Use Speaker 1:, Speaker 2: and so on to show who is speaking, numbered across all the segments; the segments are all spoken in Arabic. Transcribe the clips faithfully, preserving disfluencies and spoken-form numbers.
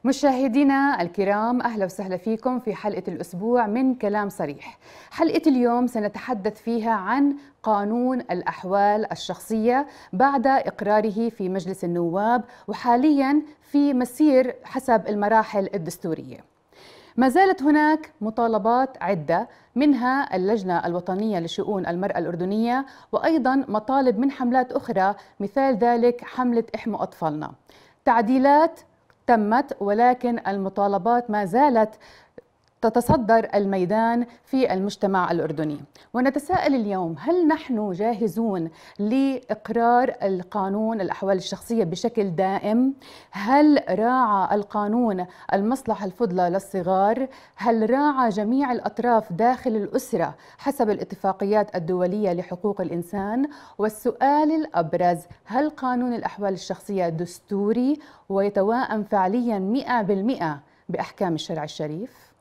Speaker 1: مشاهدينا الكرام، أهلا وسهلا فيكم في حلقة الأسبوع من كلام صريح. حلقة اليوم سنتحدث فيها عن قانون الأحوال الشخصية بعد إقراره في مجلس النواب، وحاليا في مسير حسب المراحل الدستورية. ما زالت هناك مطالبات عدة، منها اللجنة الوطنية لشؤون المرأة الأردنية، وأيضا مطالب من حملات أخرى، مثال ذلك حملة احموا أطفالنا. تعديلات تمت، ولكن المطالبات ما زالت تتصدر الميدان في المجتمع الأردني. ونتساءل اليوم، هل نحن جاهزون لإقرار القانون الأحوال الشخصية بشكل دائم؟ هل راعى القانون المصلحة الفضلى للصغار؟ هل راعى جميع الأطراف داخل الأسرة حسب الاتفاقيات الدولية لحقوق الإنسان؟ والسؤال الأبرز، هل قانون الأحوال الشخصية دستوري ويتواءم فعليا مئة بالمئة بأحكام الشرع الشريف؟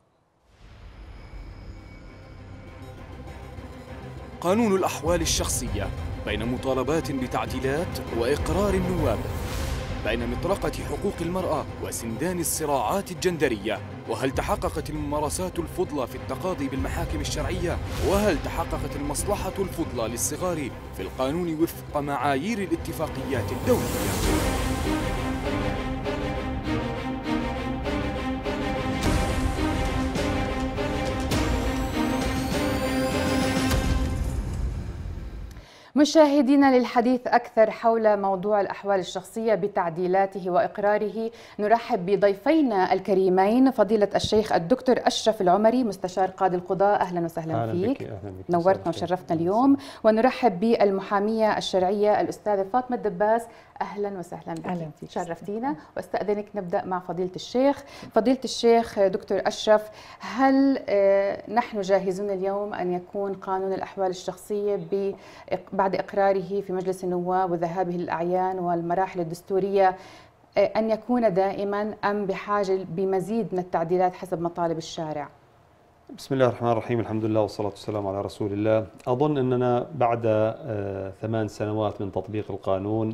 Speaker 2: قانون الأحوال الشخصية بين مطالبات بتعديلات وإقرار النواب، بين مطرقة حقوق المرأة وسندان الصراعات الجندرية. وهل تحققت الممارسات الفضلى في التقاضي بالمحاكم الشرعية؟ وهل تحققت المصلحة الفضلى للصغار في القانون وفق معايير الاتفاقيات الدولية؟
Speaker 1: مشاهدينا، للحديث أكثر حول موضوع الأحوال الشخصية بتعديلاته وإقراره، نرحب بضيفينا الكريمين، فضيلة الشيخ الدكتور أشرف العمري مستشار قاضي القضاء. أهلا وسهلا
Speaker 3: أهلا
Speaker 1: فيك.
Speaker 3: بك. أهلا بك.
Speaker 1: نورتنا وشرفتنا اليوم. ونرحب بالمحامية الشرعية الأستاذة فاطمة الدباس. أهلا وسهلا بك.
Speaker 4: أهلا فيك.
Speaker 1: شرفتينا. واستأذنك نبدأ مع فضيلة الشيخ. فضيلة الشيخ دكتور أشرف، هل نحن جاهزون اليوم أن يكون قانون الأحوال الشخصية بعد إقراره في مجلس النواب وذهابه للأعيان والمراحل الدستورية أن يكون دائما، أم بحاجة بمزيد من التعديلات حسب مطالب الشارع؟
Speaker 3: بسم الله الرحمن الرحيم، الحمد لله والصلاة والسلام على رسول الله. أظن أننا بعد ثمان سنوات من تطبيق القانون،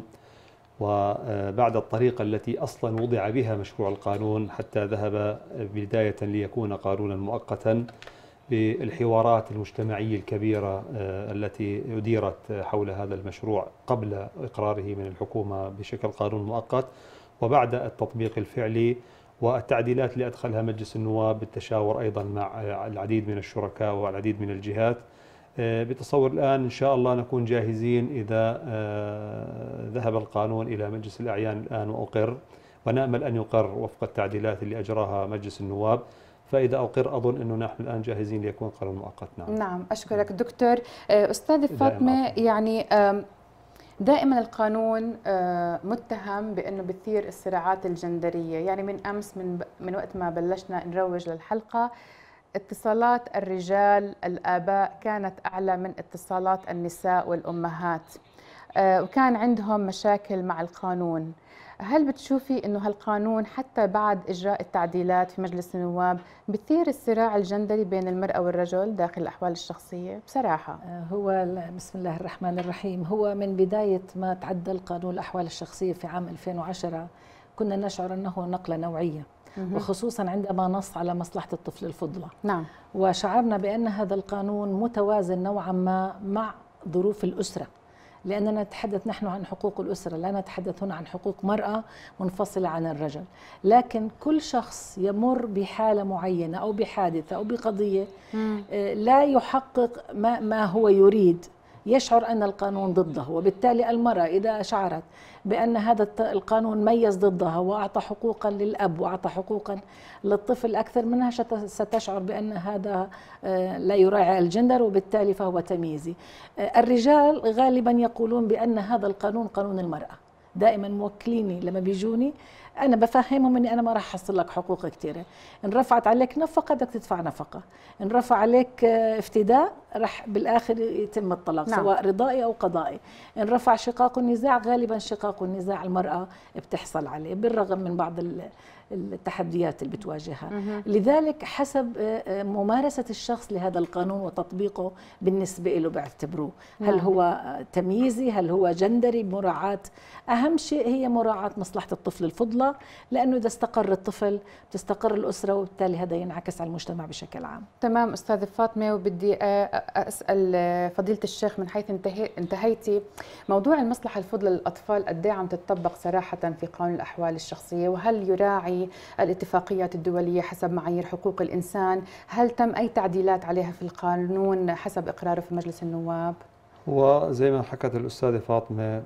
Speaker 3: وبعد الطريقة التي أصلا وضع بها مشروع القانون حتى ذهب بداية ليكون قانونا مؤقتا، بالحوارات المجتمعية الكبيرة التي أديرت حول هذا المشروع قبل إقراره من الحكومة بشكل قانون مؤقت، وبعد التطبيق الفعلي والتعديلات اللي أدخلها مجلس النواب بالتشاور أيضا مع العديد من الشركاء والعديد من الجهات، بتصور الآن إن شاء الله نكون جاهزين إذا ذهب القانون إلى مجلس الأعيان الآن وأقر، ونأمل أن يقر وفق التعديلات اللي أجراها مجلس النواب. فإذا أقر أظن أنه نحن الآن جاهزين ليكون قانون مؤقت. نعم.
Speaker 1: نعم، أشكرك دكتور. أستاذة فاطمة، يعني دائما القانون متهم بأنه بثير الصراعات الجندرية. يعني من أمس من من وقت ما بلشنا نروج للحلقة، اتصالات الرجال الآباء كانت أعلى من اتصالات النساء والأمهات، وكان عندهم مشاكل مع القانون. هل بتشوفي أنه هالقانون حتى بعد إجراء التعديلات في مجلس النواب بثير الصراع الجندري بين المرأة والرجل داخل الأحوال الشخصية؟ بصراحة
Speaker 4: هو بسم الله الرحمن الرحيم، هو من بداية ما تعدل قانون الأحوال الشخصية في عام ألفين وعشرة كنا نشعر أنه نقلة نوعية، وخصوصا عندما نص على مصلحة الطفل الفضلى.
Speaker 1: نعم.
Speaker 4: وشعرنا بأن هذا القانون متوازن نوعا ما مع ظروف الأسرة، لأننا نتحدث نحن عن حقوق الأسرة، لا نتحدث هنا عن حقوق مرأة منفصلة عن الرجل. لكن كل شخص يمر بحالة معينة أو بحادثة أو بقضية لا يحقق ما, ما هو يريد، يشعر أن القانون ضده، وبالتالي المرأة إذا شعرت بأن هذا القانون ميز ضدها وأعطى حقوقا للأب وأعطى حقوقا للطفل أكثر منها، ستشعر بأن هذا لا يراعي الجندر، وبالتالي فهو تمييزي. الرجال غالبا يقولون بأن هذا القانون قانون المرأة. دائما موكليني لما بيجوني أنا بفهمهم أني أنا ما راح أحصل لك حقوق كثيرة. إن رفعت عليك نفقة بدك تدفع نفقة، إن رفع عليك افتداء راح بالآخر يتم الطلاق. نعم. سواء رضائي أو قضائي. إن رفع شقاق النزاع، غالبا شقاق النزاع المرأة بتحصل عليه بالرغم من بعض التحديات اللي بتواجهها. لذلك حسب ممارسة الشخص لهذا القانون وتطبيقه بالنسبة له بعتبروه هل هو تمييزي، هل هو جندري، مراعاة. أهم شيء هي مراعاة مصلحة الطفل الفضلى الطفلة، لأنه إذا استقر الطفل بتستقر الأسرة، وبالتالي هذا ينعكس على المجتمع بشكل عام.
Speaker 1: تمام أستاذة فاطمة، وبدي أسأل فضيلة الشيخ من حيث انتهيتي، موضوع المصلحة الفضلى للأطفال قد ايه عم تطبق صراحة في قانون الأحوال الشخصية؟ وهل يراعي الاتفاقيات الدولية حسب معايير حقوق الإنسان؟ هل تم أي تعديلات عليها في القانون حسب إقراره في مجلس النواب؟
Speaker 3: وزي ما حكت الأستاذة فاطمة،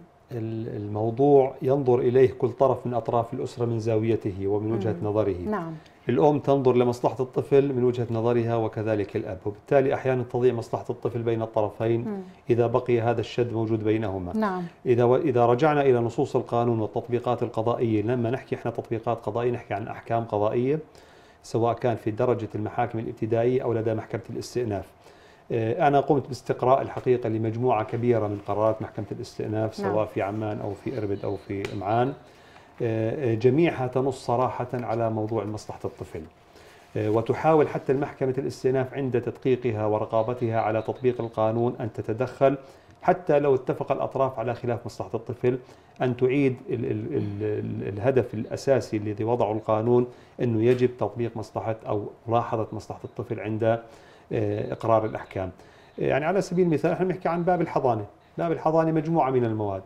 Speaker 3: الموضوع ينظر إليه كل طرف من أطراف الأسرة من زاويته ومن وجهة
Speaker 1: مم.
Speaker 3: نظره.
Speaker 1: نعم.
Speaker 3: الأم تنظر لمصلحة الطفل من وجهة نظرها وكذلك الأب، وبالتالي أحيانا تضيع مصلحة الطفل بين الطرفين
Speaker 1: مم.
Speaker 3: إذا بقي هذا الشد موجود بينهما.
Speaker 1: نعم.
Speaker 3: إذا و... إذا رجعنا إلى نصوص القانون والتطبيقات القضائية، لما نحكي إحنا تطبيقات قضائية نحكي عن أحكام قضائية، سواء كان في درجة المحاكم الابتدائية أو لدى محكمة الاستئناف. أنا قمت باستقراء الحقيقة لمجموعة كبيرة من قرارات محكمة الاستئناف، سواء
Speaker 1: نعم.
Speaker 3: في عمان أو في إربد أو في معان، جميعها تنص صراحة على موضوع مصلحة الطفل، وتحاول حتى المحكمة الاستئناف عند تدقيقها ورقابتها على تطبيق القانون أن تتدخل حتى لو اتفق الأطراف على خلاف مصلحة الطفل، أن تعيد ال ال ال الهدف الأساسي الذي وضعه القانون، أنه يجب تطبيق مصلحة أو ملاحظة مصلحة الطفل عند إقرار الأحكام. يعني على سبيل المثال احنا بنحكي عن باب الحضانة، باب الحضانة مجموعة من المواد،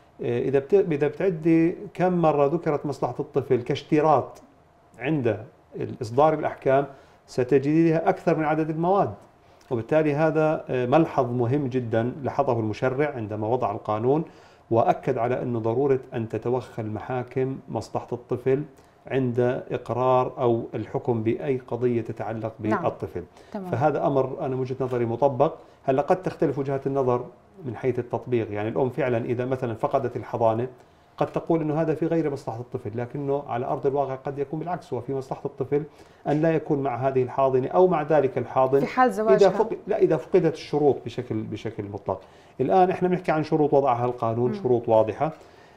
Speaker 3: إذا إذا بتعدي كم مرة ذكرت مصلحة الطفل كاشتراط عند إصدار الأحكام ستجديها أكثر من عدد المواد، وبالتالي هذا ملحظ مهم جدا لاحظه المشرع عندما وضع القانون، وأكد على أنه ضرورة أن تتوخى المحاكم مصلحة الطفل عند إقرار أو الحكم بأي قضية تتعلق بالطفل.
Speaker 1: نعم.
Speaker 3: فهذا أمر أنا من وجهة نظري مطبق. هلا قد تختلف وجهات النظر من حيث التطبيق، يعني الأم فعلا إذا مثلا فقدت الحضانة قد تقول أنه هذا في غير مصلحة الطفل، لكنه على أرض الواقع قد يكون بالعكس، وفي مصلحة الطفل أن لا يكون مع هذه الحاضنة أو مع ذلك الحاضن
Speaker 1: في حال زواجها.
Speaker 3: إذا فقد لا إذا فقدت الشروط بشكل بشكل مطلق. الآن احنا بنحكي عن شروط وضعها القانون،
Speaker 1: م.
Speaker 3: شروط واضحة،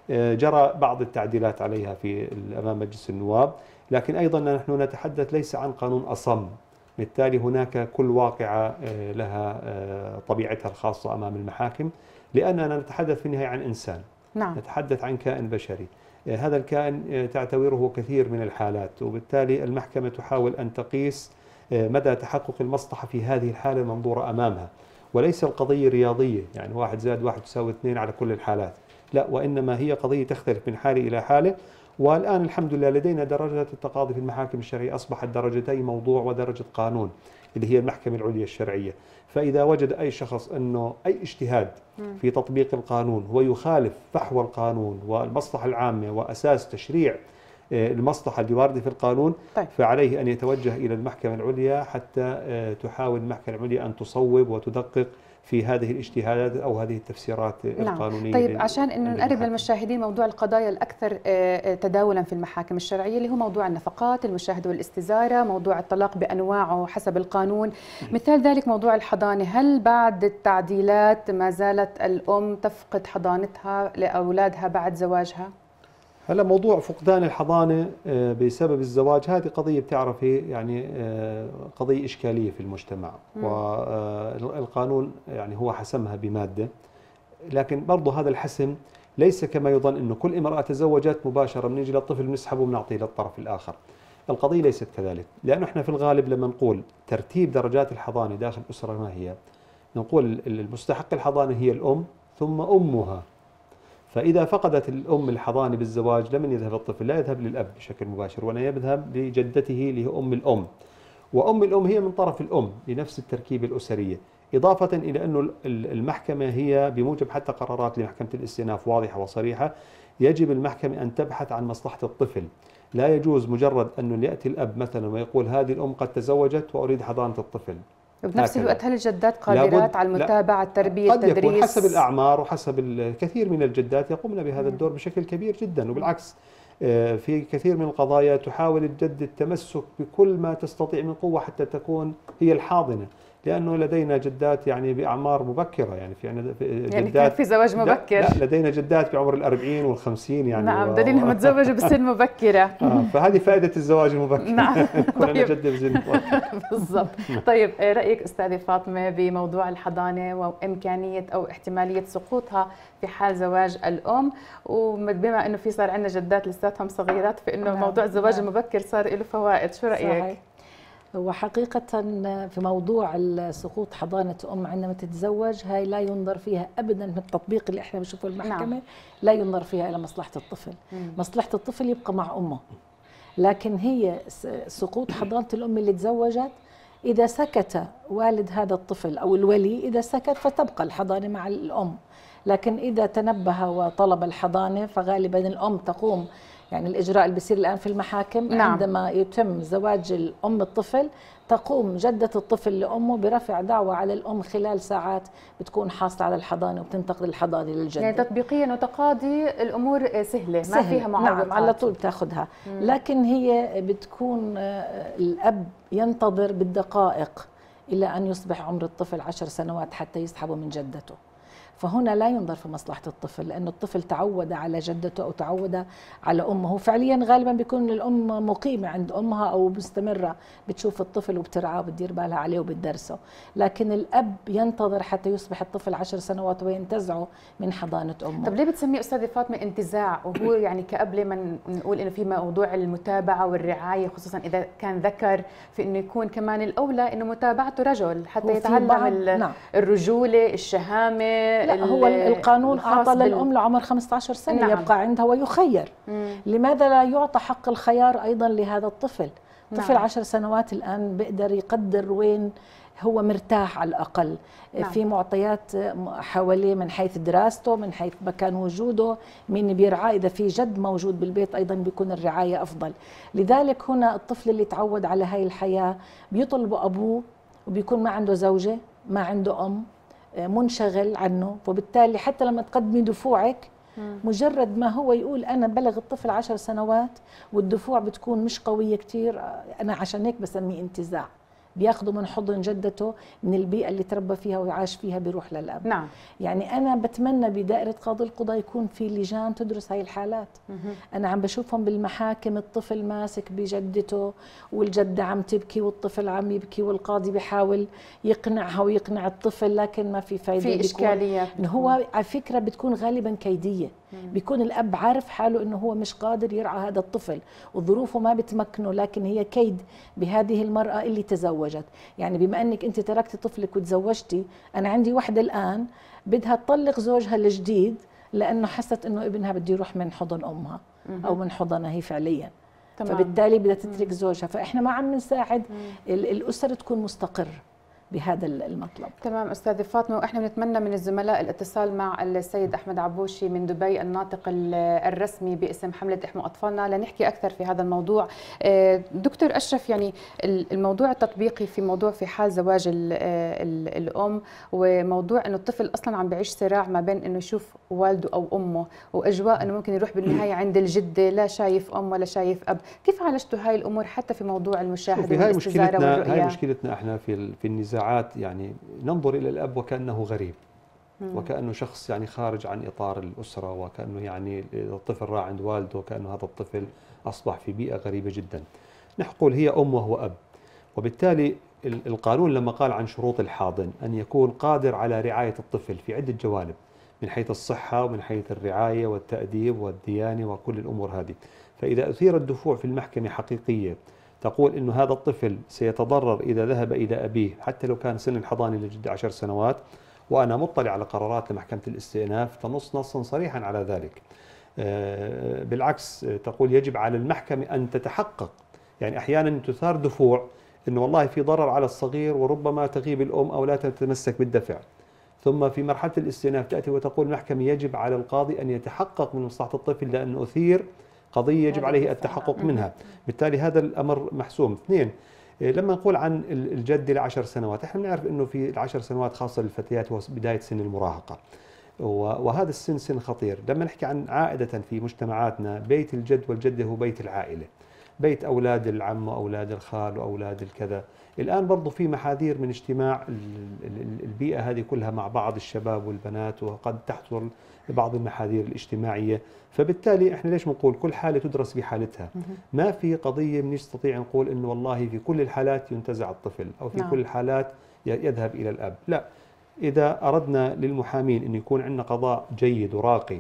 Speaker 3: جرى بعض التعديلات عليها في أمام مجلس النواب، لكن أيضا نحن نتحدث ليس عن قانون أصم، بالتالي هناك كل واقعة لها طبيعتها الخاصة أمام المحاكم، لأننا نتحدث في النهاية عن إنسان.
Speaker 1: نعم.
Speaker 3: نتحدث عن كائن بشري، هذا الكائن تعتبره كثير من الحالات، وبالتالي المحكمة تحاول أن تقيس مدى تحقق المصلحة في هذه الحالة المنظورة أمامها، وليس القضية رياضية، يعني واحد زائد واحد تساوي اثنين على كل الحالات، لا، وإنما هي قضية تختلف من حالة إلى حالة. والآن الحمد لله لدينا درجات التقاضي في المحاكم الشرعية أصبحت درجتي موضوع ودرجة قانون، اللي هي المحكمة العليا الشرعية. فإذا وجد أي شخص أنه أي اجتهاد في تطبيق القانون هو يخالف فحوى القانون والمصلحة العامة وأساس تشريع المصلحة اللي واردة في القانون،
Speaker 1: طيب.
Speaker 3: فعليه أن يتوجه إلى المحكمة العليا حتى تحاول المحكمة العليا أن تصوب وتدقق في هذه الاجتهادات أو هذه التفسيرات
Speaker 1: نعم.
Speaker 3: القانونية.
Speaker 1: طيب عشان إنه نقرب للمشاهدين موضوع القضايا الأكثر تداولا في المحاكم الشرعية اللي هو موضوع النفقات، المشاهدة والاستزارة، موضوع الطلاق بأنواعه حسب القانون، مثال ذلك موضوع الحضانة، هل بعد التعديلات ما زالت الأم تفقد حضانتها لأولادها بعد زواجها؟
Speaker 3: هلا موضوع فقدان الحضانة بسبب الزواج هذه قضية بتعرفي يعني قضية إشكالية في المجتمع، والقانون يعني هو حسمها بمادة، لكن برضه هذا الحسم ليس كما يظن أنه كل امرأة تزوجت مباشرة بنيجي للطفل بنسحبه وبنعطيه للطرف الآخر. القضية ليست كذلك، لأنه احنا في الغالب لما نقول ترتيب درجات الحضانة داخل الأسرة ما هي، نقول المستحق الحضانة هي الأم ثم أمها. فإذا فقدت الأم الحضانة بالزواج لمن يذهب الطفل؟ لا يذهب للأب بشكل مباشر، ولا يذهب لجدته اللي هي أم الأم، وأم الأم هي من طرف الأم لنفس التركيبة الأسرية، إضافة إلى أنه المحكمة هي بموجب حتى قرارات لمحكمة الاستئناف واضحة وصريحة، يجب المحكمة أن تبحث عن مصلحة الطفل. لا يجوز مجرد أنه يأتي الأب مثلا ويقول هذه الأم قد تزوجت وأريد حضانة الطفل.
Speaker 1: وبنفس الوقت هل الجدات قادرات على المتابعة، التربية،
Speaker 3: قد
Speaker 1: التدريس؟
Speaker 3: يكون حسب الأعمار وحسب الكثير من الجدات يقومن بهذا الدور بشكل كبير جدا، وبالعكس في كثير من القضايا تحاول الجد التمسك بكل ما تستطيع من قوة حتى تكون هي الحاضنة. لانه لدينا جدات يعني باعمار مبكره، يعني في عندنا جدات
Speaker 1: يعني كان في زواج مبكر.
Speaker 3: لا, لا لدينا جدات بعمر الأربعين والخمسين يعني.
Speaker 1: نعم، دليل انهم تزوجوا بسن مبكره.
Speaker 3: آه فهذه فائده الزواج المبكر.
Speaker 1: نعم.
Speaker 3: كنا طيب. نجدد بسن مبكر.
Speaker 1: بالضبط. طيب رايك استاذه فاطمه بموضوع الحضانه وامكانيه او احتماليه سقوطها في حال زواج الام، وبما انه في صار عندنا جدات لساتهم صغيرات، فانه نعم. موضوع الزواج نعم. المبكر صار له فوائد، شو رايك؟ صحيح.
Speaker 4: وحقيقة في موضوع سقوط حضانة أم عندما تتزوج، هاي لا ينظر فيها أبدا من التطبيق اللي احنا بنشوفه المحكمة. نعم. لا ينظر فيها إلى مصلحة الطفل. مم. مصلحة الطفل يبقى مع أمه، لكن هي سقوط حضانة الأم اللي تزوجت، إذا سكت والد هذا الطفل أو الولي، إذا سكت فتبقى الحضانة مع الأم، لكن إذا تنبه وطلب الحضانة فغالبا الأم تقوم، يعني الإجراء اللي بيصير الآن في المحاكم. نعم. عندما يتم زواج الأم الطفل تقوم جدة الطفل لأمه برفع دعوى على الأم، خلال ساعات بتكون حاصلة على الحضانة وبتنتقل الحضانة للجدة.
Speaker 1: يعني تطبيقيا وتقاضي الأمور سهلة، سهل. ما فيها معوقات.
Speaker 4: نعم، على طول بتاخذها. لكن هي بتكون الأب ينتظر بالدقائق إلى أن يصبح عمر الطفل عشر سنوات حتى يسحبه من جدته. فهنا لا ينظر في مصلحة الطفل، لأن الطفل تعود على جدته أو تعود على أمه. فعليا غالبا بيكون الأم مقيمة عند أمها أو مستمرة بتشوف الطفل وبترعاه وبتدير بالها عليه وبتدرسه، لكن الأب ينتظر حتى يصبح الطفل عشر سنوات وينتزعه من حضانة أمه.
Speaker 1: طب ليه بتسميه أستاذة فاطمة انتزاع؟ وهو يعني كأب لما نقول إنه في موضوع المتابعة والرعاية، خصوصا إذا كان ذكر، في إنه يكون كمان الأولى إنه متابعته رجل حتى يتعلم نعم. الرجولة، الشهامة.
Speaker 4: لا، هو القانون أعطى للأم لعمر خمسة عشر سنة. نعم. يبقى عندها ويخير. مم. لماذا لا يعطى حق الخيار أيضا لهذا الطفل؟ طفل نعم. عشر سنوات الآن بيقدر يقدر وين هو مرتاح على الأقل. نعم. في معطيات حواليه من حيث دراسته، من حيث مكان وجوده، مين بيرعاه، إذا في جد موجود بالبيت أيضا بيكون الرعاية أفضل. لذلك هنا الطفل اللي تعود على هاي الحياة بيطلب أبوه، وبيكون ما عنده زوجة، ما عنده أم، منشغل عنه، وبالتالي حتى لما تقدمي دفوعك مجرد ما هو يقول أنا بلغ الطفل عشر سنوات والدفوع بتكون مش قوية كتير، أنا عشان هيك بسميه انتزاع. بياخذوا من حضن جدته، من البيئة اللي تربى فيها وعاش فيها بيروح للأب. نعم. يعني أنا بتمنى بدائرة قاضي القضاء يكون في لجان تدرس هاي الحالات. مه. أنا عم بشوفهم بالمحاكم، الطفل ماسك بجدته والجدة عم تبكي والطفل عم يبكي، والقاضي بيحاول يقنعها ويقنع الطفل، لكن ما في فايدة. في إشكاليات. هو على فكرة بتكون غالبا كيدية. بيكون الأب عارف حاله إنه هو مش قادر يرعى هذا الطفل وظروفه ما بتمكنه، لكن هي كيد بهذه المرأة اللي تزوجت. يعني بما أنك أنت تركتي طفلك وتزوجتي، أنا عندي وحدة الآن بدها تطلق زوجها الجديد لأنه حست إنه ابنها بده يروح من حضن أمها أو من حضنها هي فعليا. تمام. فبالتالي بدها تترك زوجها. فإحنا ما عم نساعد الأسر تكون مستقرة بهذا المطلب.
Speaker 1: تمام أستاذة فاطمة، وإحنا بنتمنى من الزملاء الاتصال مع السيد أحمد عبوشي من دبي الناطق الرسمي باسم حملة احموا أطفالنا لنحكي أكثر في هذا الموضوع. دكتور أشرف، يعني الموضوع التطبيقي في موضوع في حال زواج ال ال الأم، وموضوع إنه الطفل أصلا عم بيعيش صراع ما بين إنه يشوف والده أو أمه، وأجواء إنه ممكن يروح بالنهاية عند الجدة لا شايف أم ولا شايف أب، كيف عالجتوا هاي الأمور حتى في موضوع المشاهدة والاستزارة والرؤية؟
Speaker 3: هاي مشكلتنا إحنا في في النزاع، يعني ننظر إلى الأب وكأنه غريب، وكأنه شخص يعني خارج عن إطار الأسرة، وكأنه يعني الطفل راح عند والده وكأنه هذا الطفل أصبح في بيئة غريبة جدا. نقول هي أم وهو أب، وبالتالي القانون لما قال عن شروط الحاضن أن يكون قادر على رعاية الطفل في عدة جوانب، من حيث الصحة ومن حيث الرعاية والتأديب والديانة وكل الأمور هذه. فإذا أثير الدفوع في المحكمة حقيقية تقول إنه هذا الطفل سيتضرر إذا ذهب إلى أبيه حتى لو كان سن الحضانة لجد عشر سنوات، وأنا مطلع على قرارات لمحكمة الاستئناف تنص نصا صريحا على ذلك. بالعكس تقول يجب على المحكمة أن تتحقق، يعني أحيانا تثار دفوع إنه والله في ضرر على الصغير وربما تغيب الأم أو لا تتمسك بالدفع، ثم في مرحلة الاستئناف تأتي وتقول المحكمة يجب على القاضي أن يتحقق من مصلحة الطفل لأنه أثير قضية يجب عليه التحقق منها، بالتالي هذا الأمر محسوم. اثنين، لما نقول عن الجد لعشر سنوات، احنا بنعرف انه في العشر سنوات خاصة للفتيات هو بداية سن المراهقة، وهذا السن سن خطير. لما نحكي عن عائدة في مجتمعاتنا بيت الجد والجدة هو بيت العائلة، بيت أولاد العم وأولاد الخال وأولاد الكذا. الآن برضو في محاذير من اجتماع البيئة هذه كلها مع بعض الشباب والبنات، وقد تحصل بعض المحاذير الاجتماعية. فبالتالي احنا ليش بنقول كل حالة تدرس بحالتها؟ ما في قضية بنستطيع نقول انه والله في كل الحالات ينتزع الطفل او في نعم. كل الحالات يذهب الى الاب، لا. اذا اردنا للمحامين ان يكون عندنا قضاء جيد وراقي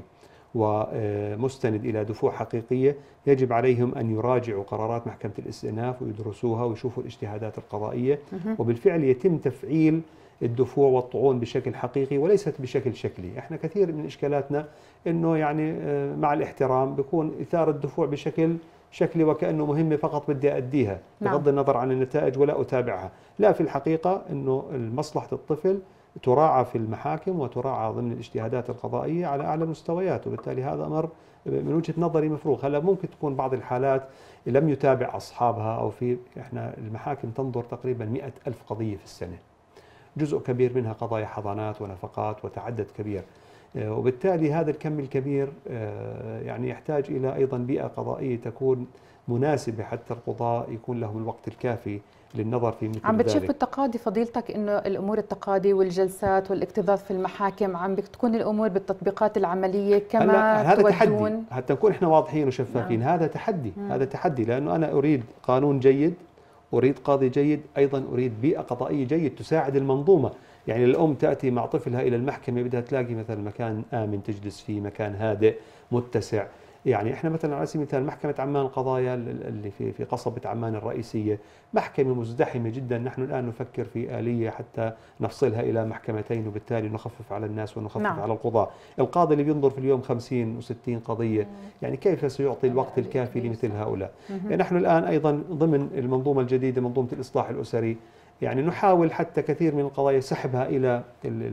Speaker 3: ومستند إلى دفوع حقيقية، يجب عليهم أن يراجعوا قرارات محكمة الاستئناف ويدرسوها ويشوفوا الاجتهادات القضائية، وبالفعل يتم تفعيل الدفوع والطعون بشكل حقيقي وليست بشكل شكلي. احنا كثير من إشكالاتنا أنه يعني مع الاحترام بيكون إثارة الدفوع بشكل شكلي وكأنه مهمة فقط بدي أديها بغض النظر عن النتائج ولا أتابعها. لا، في الحقيقة أنه مصلحة الطفل تراعى في المحاكم وتراعى ضمن الاجتهادات القضائية على أعلى المستويات، وبالتالي هذا أمر من وجهة نظري مفروغ. هلا ممكن تكون بعض الحالات لم يتابع أصحابها، أو في إحنا المحاكم تنظر تقريبا مئة ألف قضية في السنة، جزء كبير منها قضايا حضانات ونفقات وتعدد كبير، وبالتالي هذا الكم الكبير يعني يحتاج إلى أيضا بيئة قضائية تكون مناسبة حتى القضاة يكون لهم الوقت الكافي للنظر في مثل
Speaker 1: عم بتشوف
Speaker 3: ذلك.
Speaker 1: بالتقاضي فضيلتك انه الامور التقاضي والجلسات والاكتظاظ في المحاكم عم بتكون الامور بالتطبيقات العمليه كما
Speaker 3: هذا
Speaker 1: تودون؟
Speaker 3: تحدي، حتى نكون احنا واضحين وشفافين. هذا تحدي، مم. هذا تحدي، لانه انا اريد قانون جيد، اريد قاضي جيد، ايضا اريد بيئه قضائيه جيد تساعد المنظومه. يعني الام تاتي مع طفلها الى المحكمه بدها تلاقي مثلا مكان امن تجلس فيه، مكان هادئ متسع. يعني احنا مثلا على سبيل المثال محكمة عمان القضايا اللي في في قصبة عمان الرئيسية محكمة مزدحمة جدا. نحن الآن نفكر في آلية حتى نفصلها إلى محكمتين، وبالتالي نخفف على الناس ونخفف نعم. على القضاة. القاضي اللي بينظر في اليوم خمسين وستين قضية، يعني كيف سيعطي الوقت الكافي لمثل هؤلاء؟ يعني نحن الآن أيضا ضمن المنظومة الجديدة منظومة الإصلاح الأسري، يعني نحاول حتى كثير من القضايا سحبها إلى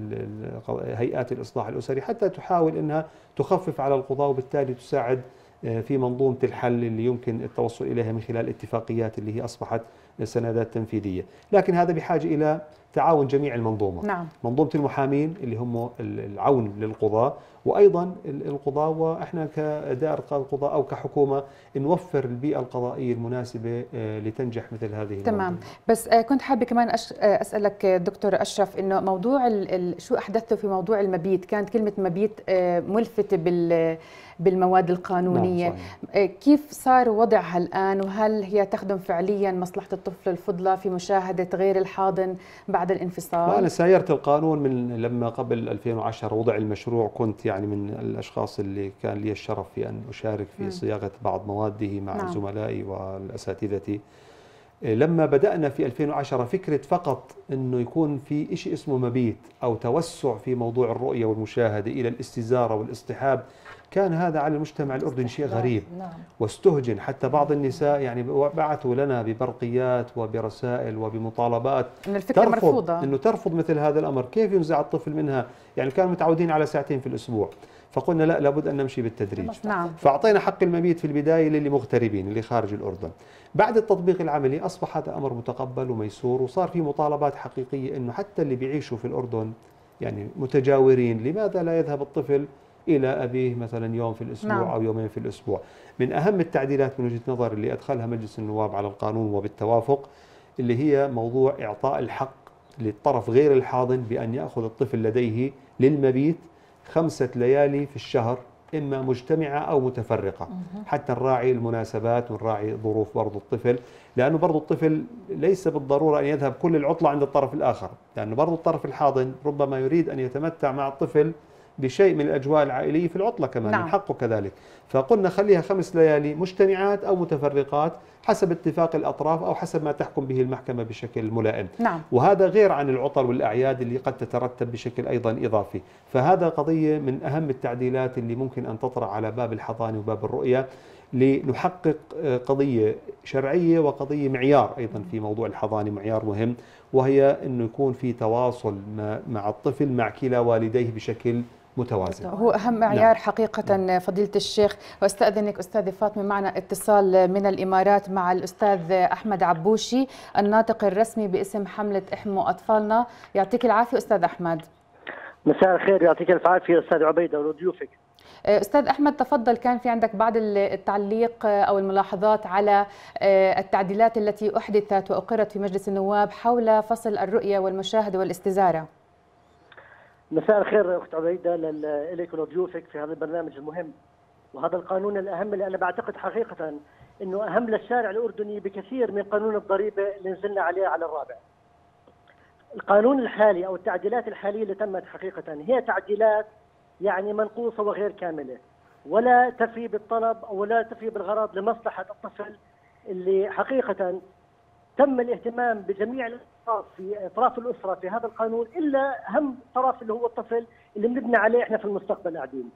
Speaker 3: هيئات الإصلاح الأسري حتى تحاول أنها تخفف على القضاة، وبالتالي تساعد في منظومة الحل اللي يمكن التوصل إليها من خلال اتفاقيات اللي هي أصبحت سندات تنفيذية. لكن هذا بحاجة إلى تعاون جميع المنظومة، نعم. منظومة المحامين اللي هم العون للقضاة، وأيضا القضاة، وإحنا كدائرة القضاء أو كحكومة نوفر البيئة القضائية المناسبة لتنجح مثل هذه
Speaker 1: تمام. المنظومة. بس كنت حابة كمان أسألك دكتور أشرف إنه موضوع شو أحدثته في موضوع المبيت، كانت كلمة مبيت ملفتة بال بالمواد القانونية. نعم، كيف صار وضعها الآن، وهل هي تخدم فعليا مصلحة الطفل الفضلى في مشاهدة غير الحاضن بعد الانفصال؟
Speaker 3: وأنا سايرت القانون من لما قبل ألفين وعشرة وضع المشروع، كنت يعني من الأشخاص اللي كان لي الشرف في أن أشارك في م. صياغة بعض مواده مع نعم. زملائي والأساتذتي. لما بدأنا في ألفين وعشرة فكرة فقط أنه يكون في شيء اسمه مبيت أو توسع في موضوع الرؤية والمشاهدة إلى الاستزارة والاصطحاب، كان هذا على المجتمع الأردني شيء غريب. نعم. واستهجن، حتى بعض النساء يعني بعثوا لنا ببرقيات وبرسائل وبمطالبات
Speaker 1: إن الفكرة مرفوضة،
Speaker 3: إنه ترفض مثل هذا الأمر، كيف ينزع الطفل منها؟ يعني كانوا متعودين على ساعتين في الأسبوع، فقلنا لا، لابد أن نمشي بالتدريج.
Speaker 1: نعم.
Speaker 3: فأعطينا حق المبيت في البداية للي مغتربين اللي خارج الأردن. بعد التطبيق العملي أصبح هذا أمر متقبل وميسور، وصار في مطالبات حقيقية إنه حتى اللي بيعيشوا في الأردن يعني متجاورين، لماذا لا يذهب الطفل إلى أبيه مثلا يوم في الأسبوع نعم. أو يومين في الأسبوع. من أهم التعديلات من وجهة نظر اللي أدخلها مجلس النواب على القانون وبالتوافق، اللي هي موضوع إعطاء الحق للطرف غير الحاضن بأن يأخذ الطفل لديه للمبيت خمسة ليالي في الشهر، إما مجتمعة أو متفرقة، حتى نراعي المناسبات ونراعي ظروف برضو الطفل، لأنه برضو الطفل ليس بالضرورة أن يذهب كل العطلة عند الطرف الآخر، لأنه برضو الطرف الحاضن ربما يريد أن يتمتع مع الطفل بشيء من الأجواء العائلية في العطلة كمان، نعم. من حقه كذلك. فقلنا خليها خمس ليالي مجتمعات أو متفرقات حسب اتفاق الأطراف أو حسب ما تحكم به المحكمة بشكل ملائم،
Speaker 1: نعم.
Speaker 3: وهذا غير عن العطل والأعياد اللي قد تترتب بشكل أيضا إضافي. فهذا قضية من أهم التعديلات اللي ممكن أن تطرأ على باب الحضانة وباب الرؤية، لنحقق قضية شرعية وقضية معيار أيضا في موضوع الحضانة، معيار مهم، وهي أنه يكون في تواصل مع الطفل مع كلا والديه بشكل متوازن.
Speaker 1: هو أهم معيار نعم. حقيقة فضيلة الشيخ. واستأذنك أستاذة فاطمة، معنا اتصال من الإمارات مع الأستاذ أحمد عبوشي الناطق الرسمي باسم حملة احموا أطفالنا. يعطيك العافية أستاذ أحمد.
Speaker 5: مساء الخير، يعطيك الف عافيه استاذ عبيده وضيوفك.
Speaker 1: أستاذ أحمد تفضل، كان في عندك بعض التعليق أو الملاحظات على التعديلات التي أحدثت وأقرت في مجلس النواب حول فصل الرؤية والمشاهدة والاستزارة.
Speaker 5: مساء الخير أخت عبيدة لك ولضيوفك في هذا البرنامج المهم وهذا القانون الأهم اللي أنا بعتقد حقيقة أنه أهم للشارع الأردني بكثير من قانون الضريبة اللي نزلنا عليه على الرابع. القانون الحالي أو التعديلات الحالية اللي تمت حقيقة هي تعديلات يعني منقوصة وغير كاملة، ولا تفي بالطلب أو لا تفي بالغرض لمصلحة الطفل اللي حقيقة تم الاهتمام بجميع الأطراف في أطراف الأسرة في هذا القانون، إلا أهم طرف اللي هو الطفل اللي بنبني عليه إحنا في المستقبل قاعدين.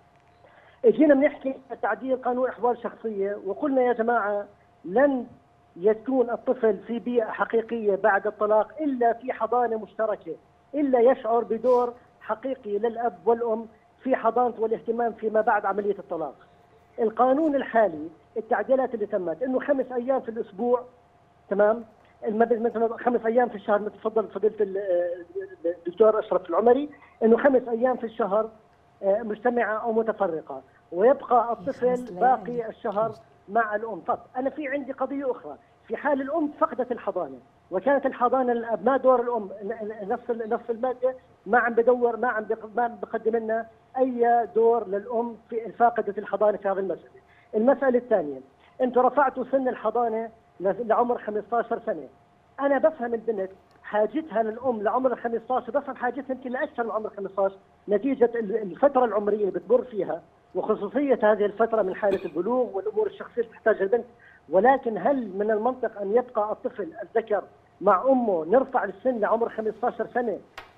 Speaker 5: اجينا بنحكي تعديل قانون أحوال شخصية وقلنا يا جماعة لن يكون الطفل في بيئة حقيقية بعد الطلاق إلا في حضانة مشتركة، إلا يشعر بدور حقيقي للأب والأم في حضانة والاهتمام فيما بعد عملية الطلاق. القانون الحالي التعديلات اللي تمت إنه خمس أيام في الأسبوع، تمام، مثلا خمس أيام في الشهر، مثل تفضل فضيلة الدكتور أشرف العمري، إنه خمس أيام في الشهر مجتمعة أو متفرقة، ويبقى الطفل باقي الشهر مع الأم. طب أنا في عندي قضية أخرى، في حال الأم فقدت الحضانة وكانت الحضانة للأب، ما دور الأم؟ نفس نفس المادة ما عم بدور ما عم ما عم بقدم لنا أي دور للأم في فاقدة الحضانة في هذه المسألة. المسألة الثانية، أنتم رفعتوا سن الحضانة لعمر خمسة عشر سنة. أنا بفهم البنت حاجتها للأم لعمر خمسة عشر، بفهم حاجتها يمكن لأكثر من عمر خمسة عشر نتيجة الفترة العمرية اللي بتمر فيها وخصوصية هذه الفترة من حالة البلوغ والأمور الشخصية اللي تحتاجها البنت. ولكن هل من المنطق أن يبقى الطفل الذكر مع أمه نرفع السن لعمر خمسة عشر سنة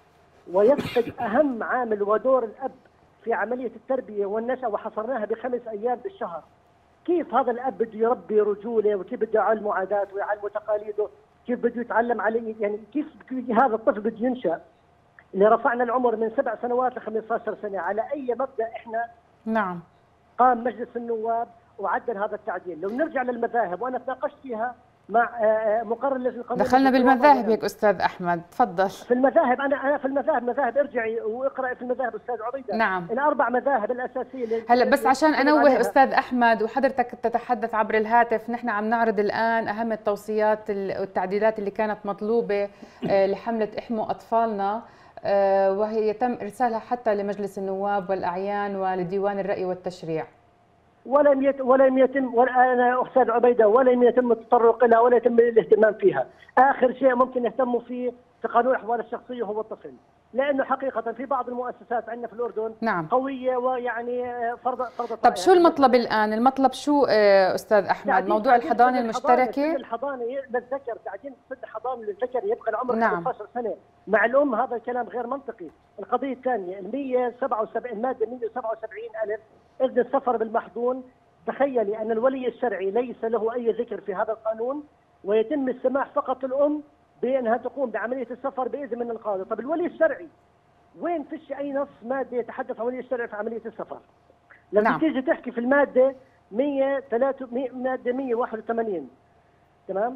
Speaker 5: ويفقد أهم عامل ودور الأب في عملية التربية والنشأة وحصرناها بخمس أيام بالشهر؟ كيف هذا الأب بده يربي رجولة وكيف بده يعلمه عادات ويعلمه تقاليده، كيف بده يتعلم عليه، يعني كيف هذا الطفل بده ينشأ اللي رفعنا العمر من سبع سنوات ل خمسة عشر سنة؟ على أي مبدأ إحنا
Speaker 1: نعم
Speaker 5: قام مجلس النواب وعدل هذا التعديل؟ لو نرجع للمذاهب وأنا تناقشت فيها مع مقرر لجنة القانون.
Speaker 1: دخلنا بالمذاهب هيك أستاذ أحمد، تفضل.
Speaker 5: في المذاهب أنا أنا في المذاهب مذاهب ارجعي واقرأي في المذاهب أستاذ عبيدة.
Speaker 1: نعم.
Speaker 5: الأربع مذاهب الأساسية.
Speaker 1: هلا بس عشان أنوه أستاذ أحمد وحضرتك تتحدث عبر الهاتف، نحن عم نعرض الآن أهم التوصيات والتعديلات اللي كانت مطلوبة لحملة احموا أطفالنا، وهي يتم إرسالها حتى لمجلس النواب والأعيان ولديوان الرأي والتشريع.
Speaker 5: ولم يتم ولم يتم ولا انا استاذ عبيده ولم يتم التطرق لها ولا يتم الاهتمام فيها. اخر شيء ممكن يهتموا فيه في قانون الاحوال الشخصيه هو الطفل، لانه حقيقه في بعض المؤسسات عندنا في الاردن
Speaker 1: نعم.
Speaker 5: قويه ويعني فرض فرض.
Speaker 1: طب شو المطلب الان؟ المطلب شو استاذ احمد؟ موضوع الحضانه المشتركه؟
Speaker 5: الحضانه للذكر، تعديل سن الحضانه للذكر يبقى العمر
Speaker 1: نعم.
Speaker 5: خمسة عشر سنه مع الام، هذا الكلام غير منطقي. القضيه الثانيه ال مئة وسبعة وسبعين الماده مئة وسبعة وسبعين ألف إذن السفر بالمحظون. تخيلي أن الولي الشرعي ليس له أي ذكر في هذا القانون، ويتم السماح فقط للأم بأنها تقوم بعملية السفر بإذن من القاضي. طب الولي الشرعي وين؟ فيش أي نص مادة يتحدث عن الولي الشرعي في عملية السفر. لما نعم. تيجي تحكي في المادة مئة وثلاثة مادة مئة وواحد وثمانين، تمام،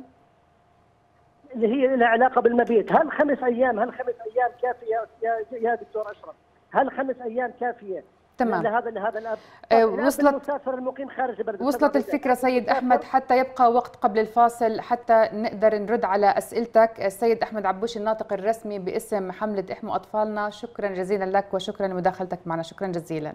Speaker 5: اللي هي لها علاقة بالمبيت، هل خمس أيام هل خمس أيام كافية يا يا دكتور أشرف؟ هل خمس أيام كافية؟
Speaker 1: تمام.
Speaker 5: لهذا لهذا الاب.
Speaker 1: أه وصلت
Speaker 5: المسافر المقيم خارج البلد.
Speaker 1: وصلت الفكره سيد احمد، حتى يبقى وقت قبل الفاصل حتى نقدر نرد على اسئلتك. السيد احمد عبوش الناطق الرسمي باسم حمله احموا اطفالنا، شكرا جزيلا لك وشكرا لمداخلتك معنا، شكرا جزيلا.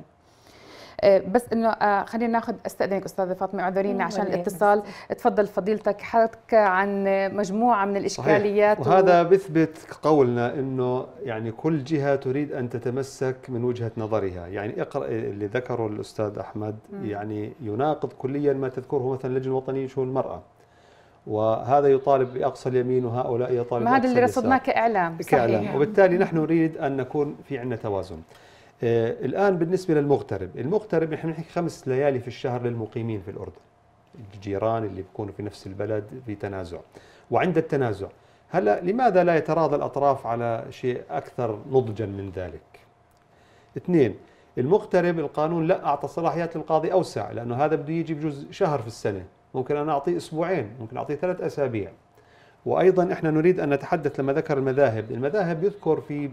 Speaker 1: بس انه خلينا ناخذ، استاذنك استاذه فاطمه اعذريني عشان الاتصال. تفضل فضيلتك، حكى عن مجموعه من الاشكاليات.
Speaker 3: صحيح. وهذا و... بيثبت قولنا انه يعني كل جهه تريد ان تتمسك من وجهه نظرها. يعني اقرا اللي ذكره الاستاذ احمد م. يعني يناقض كليا ما تذكره مثلا اللجنه الوطنيه لشؤون المراه، وهذا يطالب باقصى اليمين وهؤلاء يطالب
Speaker 1: ما هذا اللي رصدناه كاعلام.
Speaker 3: كاعلام صحيح. وبالتالي نحن نريد ان نكون في عندنا توازن. آه الآن بالنسبة للمغترب، المغترب نحن نحكي خمس ليالي في الشهر للمقيمين في الأردن، الجيران اللي بيكونوا في نفس البلد في تنازع. وعند التنازع هلا لماذا لا يتراضى الأطراف على شيء أكثر نضجا من ذلك؟ اثنين، المغترب القانون لا أعطى صلاحيات للقاضي أوسع، لأنه هذا بده يجي بجوز شهر في السنة، ممكن أنا أعطيه أسبوعين، ممكن أعطيه ثلاث أسابيع. وأيضا إحنا نريد أن نتحدث لما ذكر المذاهب، المذاهب يذكر في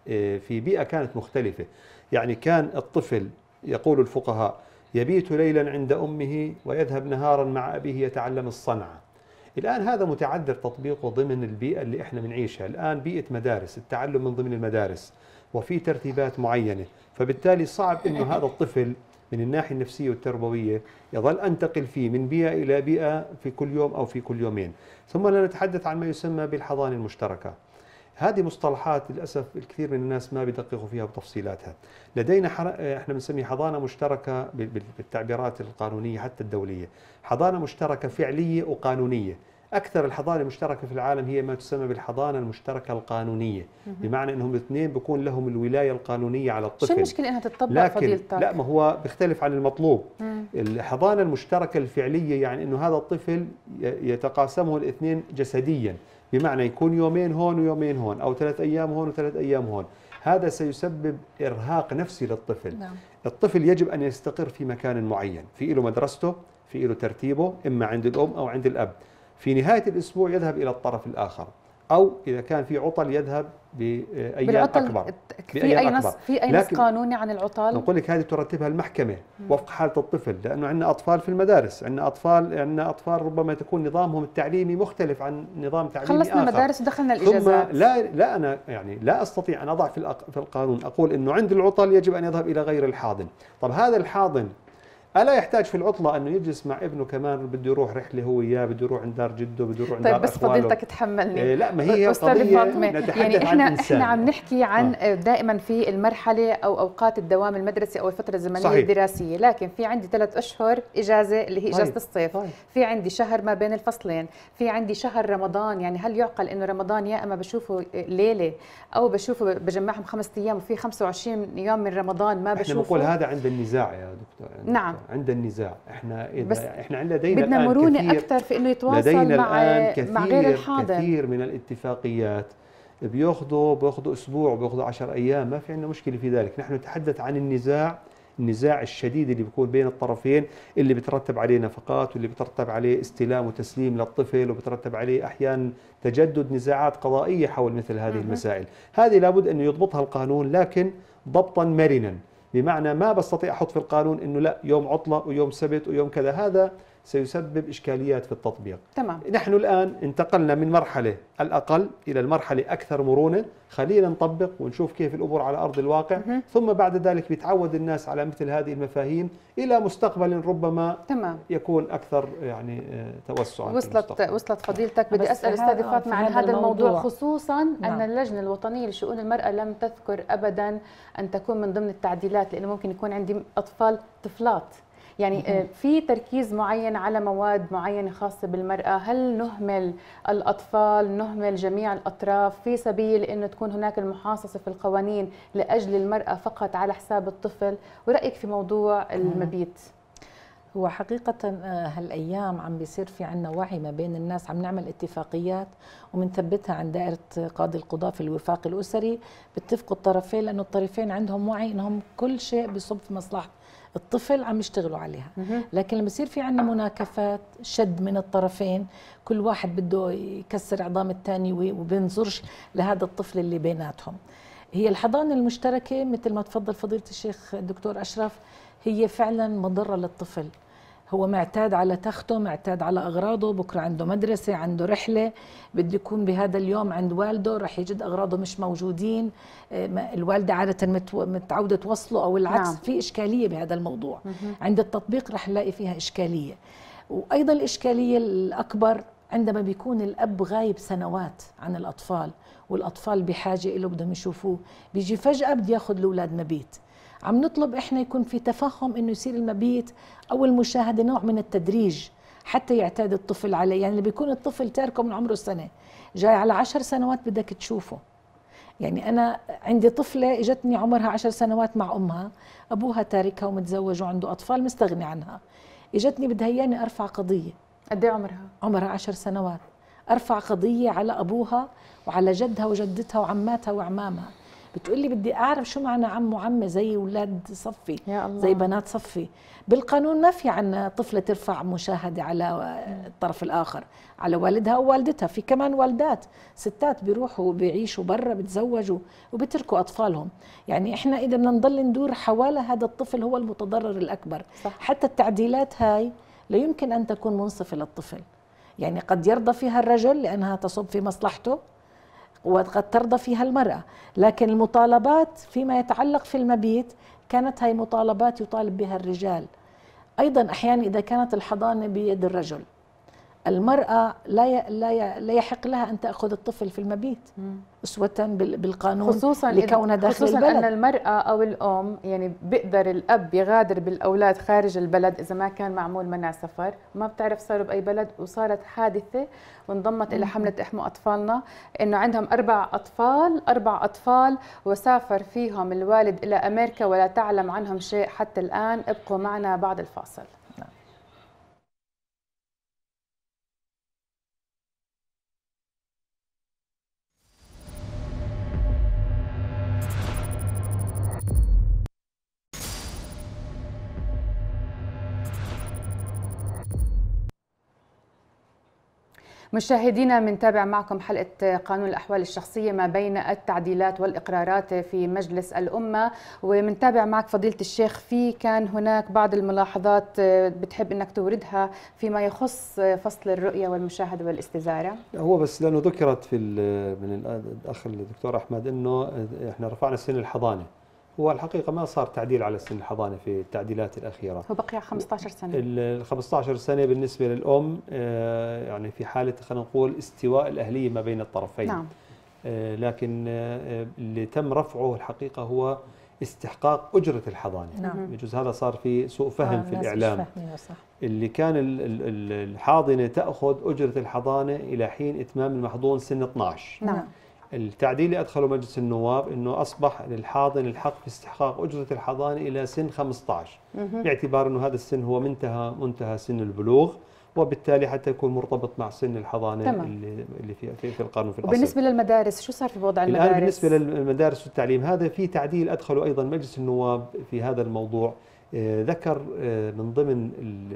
Speaker 3: في بيئة كانت مختلفة. يعني كان الطفل يقول الفقهاء يبيت ليلا عند أمه ويذهب نهارا مع أبيه يتعلم الصنعة. الآن هذا متعذر تطبيقه ضمن البيئة اللي احنا بنعيشها الآن، بيئة مدارس، التعلم من ضمن المدارس وفي ترتيبات معينة، فبالتالي صعب انه هذا الطفل من الناحية النفسية والتربوية يظل أنتقل فيه من بيئة إلى بيئة في كل يوم أو في كل يومين. ثم لا نتحدث عن ما يسمى بالحضانة المشتركة. هذه مصطلحات للأسف الكثير من الناس ما بيدققوا فيها بتفصيلاتها. لدينا حر... احنا بنسميه حضانة مشتركة بالتعبيرات القانونية حتى الدولية، حضانة مشتركة فعلية وقانونية. أكثر الحضانة المشتركة في العالم هي ما تسمى بالحضانة المشتركة القانونية، بمعنى أنهم الاثنين بيكون لهم الولاية القانونية على الطفل.
Speaker 1: شو المشكلة أنها تطبق
Speaker 3: لكن
Speaker 1: فضيلتك؟
Speaker 3: لا، ما هو بيختلف عن المطلوب.
Speaker 1: مم.
Speaker 3: الحضانة المشتركة الفعلية يعني أنه هذا الطفل يتقاسمه الاثنين جسديا، بمعنى يكون يومين هون ويومين هون، أو ثلاث أيام هون وثلاث أيام هون. هذا سيسبب إرهاق نفسي للطفل.
Speaker 1: نعم.
Speaker 3: الطفل يجب أن يستقر في مكان معين، في له مدرسته، في له ترتيبه، إما عند الأم أو عند الأب. في نهاية الأسبوع يذهب إلى الطرف الآخر، أو إذا كان في عطل يذهب بأيام
Speaker 1: بالعطل
Speaker 3: أكبر.
Speaker 1: في أي نص في أي نص قانوني عن العطل؟
Speaker 3: نقول لك هذه ترتبها المحكمة وفق حالة الطفل، لأنه عندنا أطفال في المدارس، عندنا أطفال عندنا أطفال ربما تكون نظامهم التعليمي مختلف عن نظام تعليمي
Speaker 1: خلصنا
Speaker 3: آخر.
Speaker 1: المدارس ودخلنا الإجازات.
Speaker 3: ثم لا لا أنا يعني لا أستطيع أن أضع في في القانون أقول إنه عند العطل يجب أن يذهب إلى غير الحاضن. طب هذا الحاضن ألا يحتاج في العطلة أنه يجلس مع ابنه كمان، بده يروح رحلة هو وياه، بده يروح عند دار جده، بده يروح عند
Speaker 1: طيب
Speaker 3: دار
Speaker 1: بس
Speaker 3: أخواله.
Speaker 1: فضيلتك تحملني.
Speaker 3: إيه لا، ما هي
Speaker 1: أستاذة
Speaker 3: قضية
Speaker 1: فاطمة،
Speaker 3: نتحدث
Speaker 1: يعني إحنا
Speaker 3: عن إنسان.
Speaker 1: إحنا عم نحكي عن
Speaker 3: آه.
Speaker 1: دائما في المرحلة أو أوقات الدوام المدرسي أو الفترة الزمنية
Speaker 3: صحيح.
Speaker 1: الدراسية، لكن في عندي ثلاث أشهر إجازة اللي هي إجازة
Speaker 3: طيب.
Speaker 1: الصيف،
Speaker 3: طيب.
Speaker 1: في عندي شهر ما بين الفصلين، في عندي شهر رمضان. يعني هل يعقل إنه رمضان يا إما بشوفه ليلة أو بشوفه بجمعهم خمسة أيام، وفي خمسة وعشرين يوم من رمضان ما بشوفه؟
Speaker 3: احنا بنقول هذا عند النزاع يا دكتور.
Speaker 1: نعم.
Speaker 3: عند النزاع. احنا إذا
Speaker 1: بس
Speaker 3: احنا عندنا لدينا
Speaker 1: بدنا
Speaker 3: الآن
Speaker 1: مرونة
Speaker 3: كثير
Speaker 1: أكثر في إنه يتواصل
Speaker 3: لدينا
Speaker 1: مع
Speaker 3: الآن كثير
Speaker 1: مع غير الحاضن.
Speaker 3: كثير من الاتفاقيات بياخذوا بياخذوا أسبوع وبياخذوا عشر أيام، ما في عندنا مشكلة في ذلك. نحن نتحدث عن النزاع، النزاع الشديد اللي بيكون بين الطرفين، اللي بترتب عليه نفقات، واللي بترتب عليه استلام وتسليم للطفل، وبترتب عليه أحيانا تجدد نزاعات قضائية حول مثل هذه المسائل. هذه لابد أن يضبطها القانون، لكن ضبطا مرنا، بمعنى ما بستطيع أحط في القانون أنه لا يوم عطلة ويوم سبت ويوم كذا، هذا سيسبب إشكاليات في التطبيق.
Speaker 1: تمام.
Speaker 3: نحن الآن انتقلنا من مرحلة الأقل إلى المرحلة أكثر مرونة، خلينا نطبق ونشوف كيف الأمور على أرض الواقع،
Speaker 1: مه.
Speaker 3: ثم بعد ذلك بيتعود الناس على مثل هذه المفاهيم إلى مستقبل ربما
Speaker 1: تمام.
Speaker 3: يكون أكثر يعني توسعا.
Speaker 1: وصلت وصلت فضيلتك. بدي أسأل أستاذة فاطمة عن هذا الموضوع، الموضوع خصوصا نعم. أن اللجنة الوطنية لشؤون المرأة لم تذكر أبدا أن تكون من ضمن التعديلات، لأنه ممكن يكون عندي أطفال طفلات، يعني في تركيز معين على مواد معينة خاصة بالمرأة. هل نهمل الأطفال، نهمل جميع الأطراف في سبيل أنه تكون هناك المحاصصة في القوانين لأجل المرأة فقط على حساب الطفل؟ ورأيك في موضوع المبيت؟
Speaker 4: هو حقيقة هالأيام عم بيصير في عنا وعي ما بين الناس، عم نعمل اتفاقيات ومنثبتها عن دائرة قاضي القضاء في الوفاق الأسري، باتفقوا الطرفين لأنه الطرفين عندهم وعي أنهم كل شيء بيصب في مصلحة الطفل عم يشتغلوا عليها. لكن لما يصير في عنا مناكفات شد من الطرفين، كل واحد بده يكسر عظام الثاني وبينظرش لهذا الطفل اللي بيناتهم. هي الحضانة المشتركة مثل ما تفضل فضيلة الشيخ الدكتور أشرف، هي فعلا مضرة للطفل. هو معتاد على تخته، معتاد على أغراضه، بكرة عنده مدرسة، عنده رحلة، بده يكون بهذا اليوم عند والده، رح يجد أغراضه مش موجودين، الوالدة عادة متعودة توصله أو العكس. نعم. في إشكالية بهذا الموضوع. مه. عند التطبيق رح نلاقي فيها إشكالية. وأيضا الإشكالية الأكبر عندما بيكون الأب غايب سنوات عن الأطفال، والأطفال بحاجة إله بدهم يشوفوه، بيجي فجأة بده ياخذ الأولاد مبيت. عم نطلب إحنا يكون في تفهم إنه يصير المبيت أو المشاهدة نوع من التدريج حتى يعتاد الطفل عليه. يعني اللي بيكون الطفل تاركه من عمره سنة، جاي على عشر سنوات بدك تشوفه. يعني أنا عندي طفلة إجتني عمرها عشر سنوات مع أمها، أبوها تاركها ومتزوج وعنده أطفال مستغني عنها، إجتني بدها إياني أرفع قضية.
Speaker 1: قد إيه عمرها؟
Speaker 4: عمرها عشر سنوات. أرفع قضية على أبوها وعلى جدها وجدتها وعماتها وعمامها. بتقول لي بدي اعرف شو معنى عم وعمه زي اولاد صفي،
Speaker 1: يا الله.
Speaker 4: زي بنات صفي. بالقانون ما في عنا طفله ترفع مشاهده على الطرف الاخر، على والدها او والدتها. في كمان والدات ستات بيروحوا بيعيشوا برا بتزوجوا وبتركوا اطفالهم. يعني احنا اذا بدنا نضل ندور حوالي هذا الطفل هو المتضرر الاكبر.
Speaker 1: صح.
Speaker 4: حتى التعديلات هاي لا يمكن ان تكون منصفه للطفل. يعني قد يرضى فيها الرجل لانها تصب في مصلحته، وقد ترضى فيها المرأة، لكن المطالبات فيما يتعلق في المبيت كانت هاي مطالبات يطالب بها الرجال. أيضا أحيانا إذا كانت الحضانة بيد الرجل، المرأة لا ي... لا ي... لا يحق لها أن تأخذ الطفل في المبيت أسوة بال... بالقانون،
Speaker 1: خصوصا
Speaker 4: لكونها داخل
Speaker 1: خصوصا
Speaker 4: البلد.
Speaker 1: أن المرأة أو الأم يعني بيقدر الأب يغادر بالأولاد خارج البلد إذا ما كان معمول منع سفر، ما بتعرف صاروا بأي بلد. وصارت حادثة وانضمت إلى حملة احموا أطفالنا، إنه عندهم أربع أطفال أربع أطفال وسافر فيهم الوالد إلى أمريكا ولا تعلم عنهم شيء حتى الآن. ابقوا معنا بعد الفاصل. مشاهدينا منتابع معكم حلقة قانون الأحوال الشخصية ما بين التعديلات والإقرارات في مجلس الأمة، ومنتابع معك فضيلة الشيخ. في كان هناك بعض الملاحظات بتحب أنك توردها فيما يخص فصل الرؤية والمشاهدة والاستزارة؟
Speaker 3: هو بس لأنه ذكرت في من الأخ الدكتور أحمد أنه إحنا رفعنا سن الحضانة. هو الحقيقة ما صار تعديل على سن الحضانة في التعديلات الأخيرة،
Speaker 1: هو بقي خمسة عشر سنة.
Speaker 3: ال خمسة عشر سنة بالنسبة للأم يعني في حالة خلينا نقول استواء الأهلية ما بين الطرفين.
Speaker 1: نعم.
Speaker 3: لكن اللي تم رفعه الحقيقة هو استحقاق أجرة الحضانة.
Speaker 4: نعم.
Speaker 3: بجوز هذا صار في سوء فهم
Speaker 4: آه
Speaker 3: في الإعلام.
Speaker 4: صح.
Speaker 3: اللي كان الحاضنة تأخذ أجرة الحضانة إلى حين إتمام المحضون سن اثني عشر.
Speaker 1: نعم.
Speaker 3: التعديل اللي أدخله مجلس النواب أنه أصبح للحاضن الحق في استحقاق أجرة الحضانة إلى سن خمسة عشر، باعتبار أنه هذا السن هو منتهى منتهى سن البلوغ، وبالتالي حتى يكون مرتبط مع سن الحضانة
Speaker 1: تمام.
Speaker 3: اللي اللي في في, في القانون في الأصل.
Speaker 1: وبالنسبة للمدارس شو صار في وضع المدارس؟
Speaker 3: الآن بالنسبة للمدارس والتعليم هذا في تعديل أدخله أيضا مجلس النواب في هذا الموضوع. ذكر من ضمن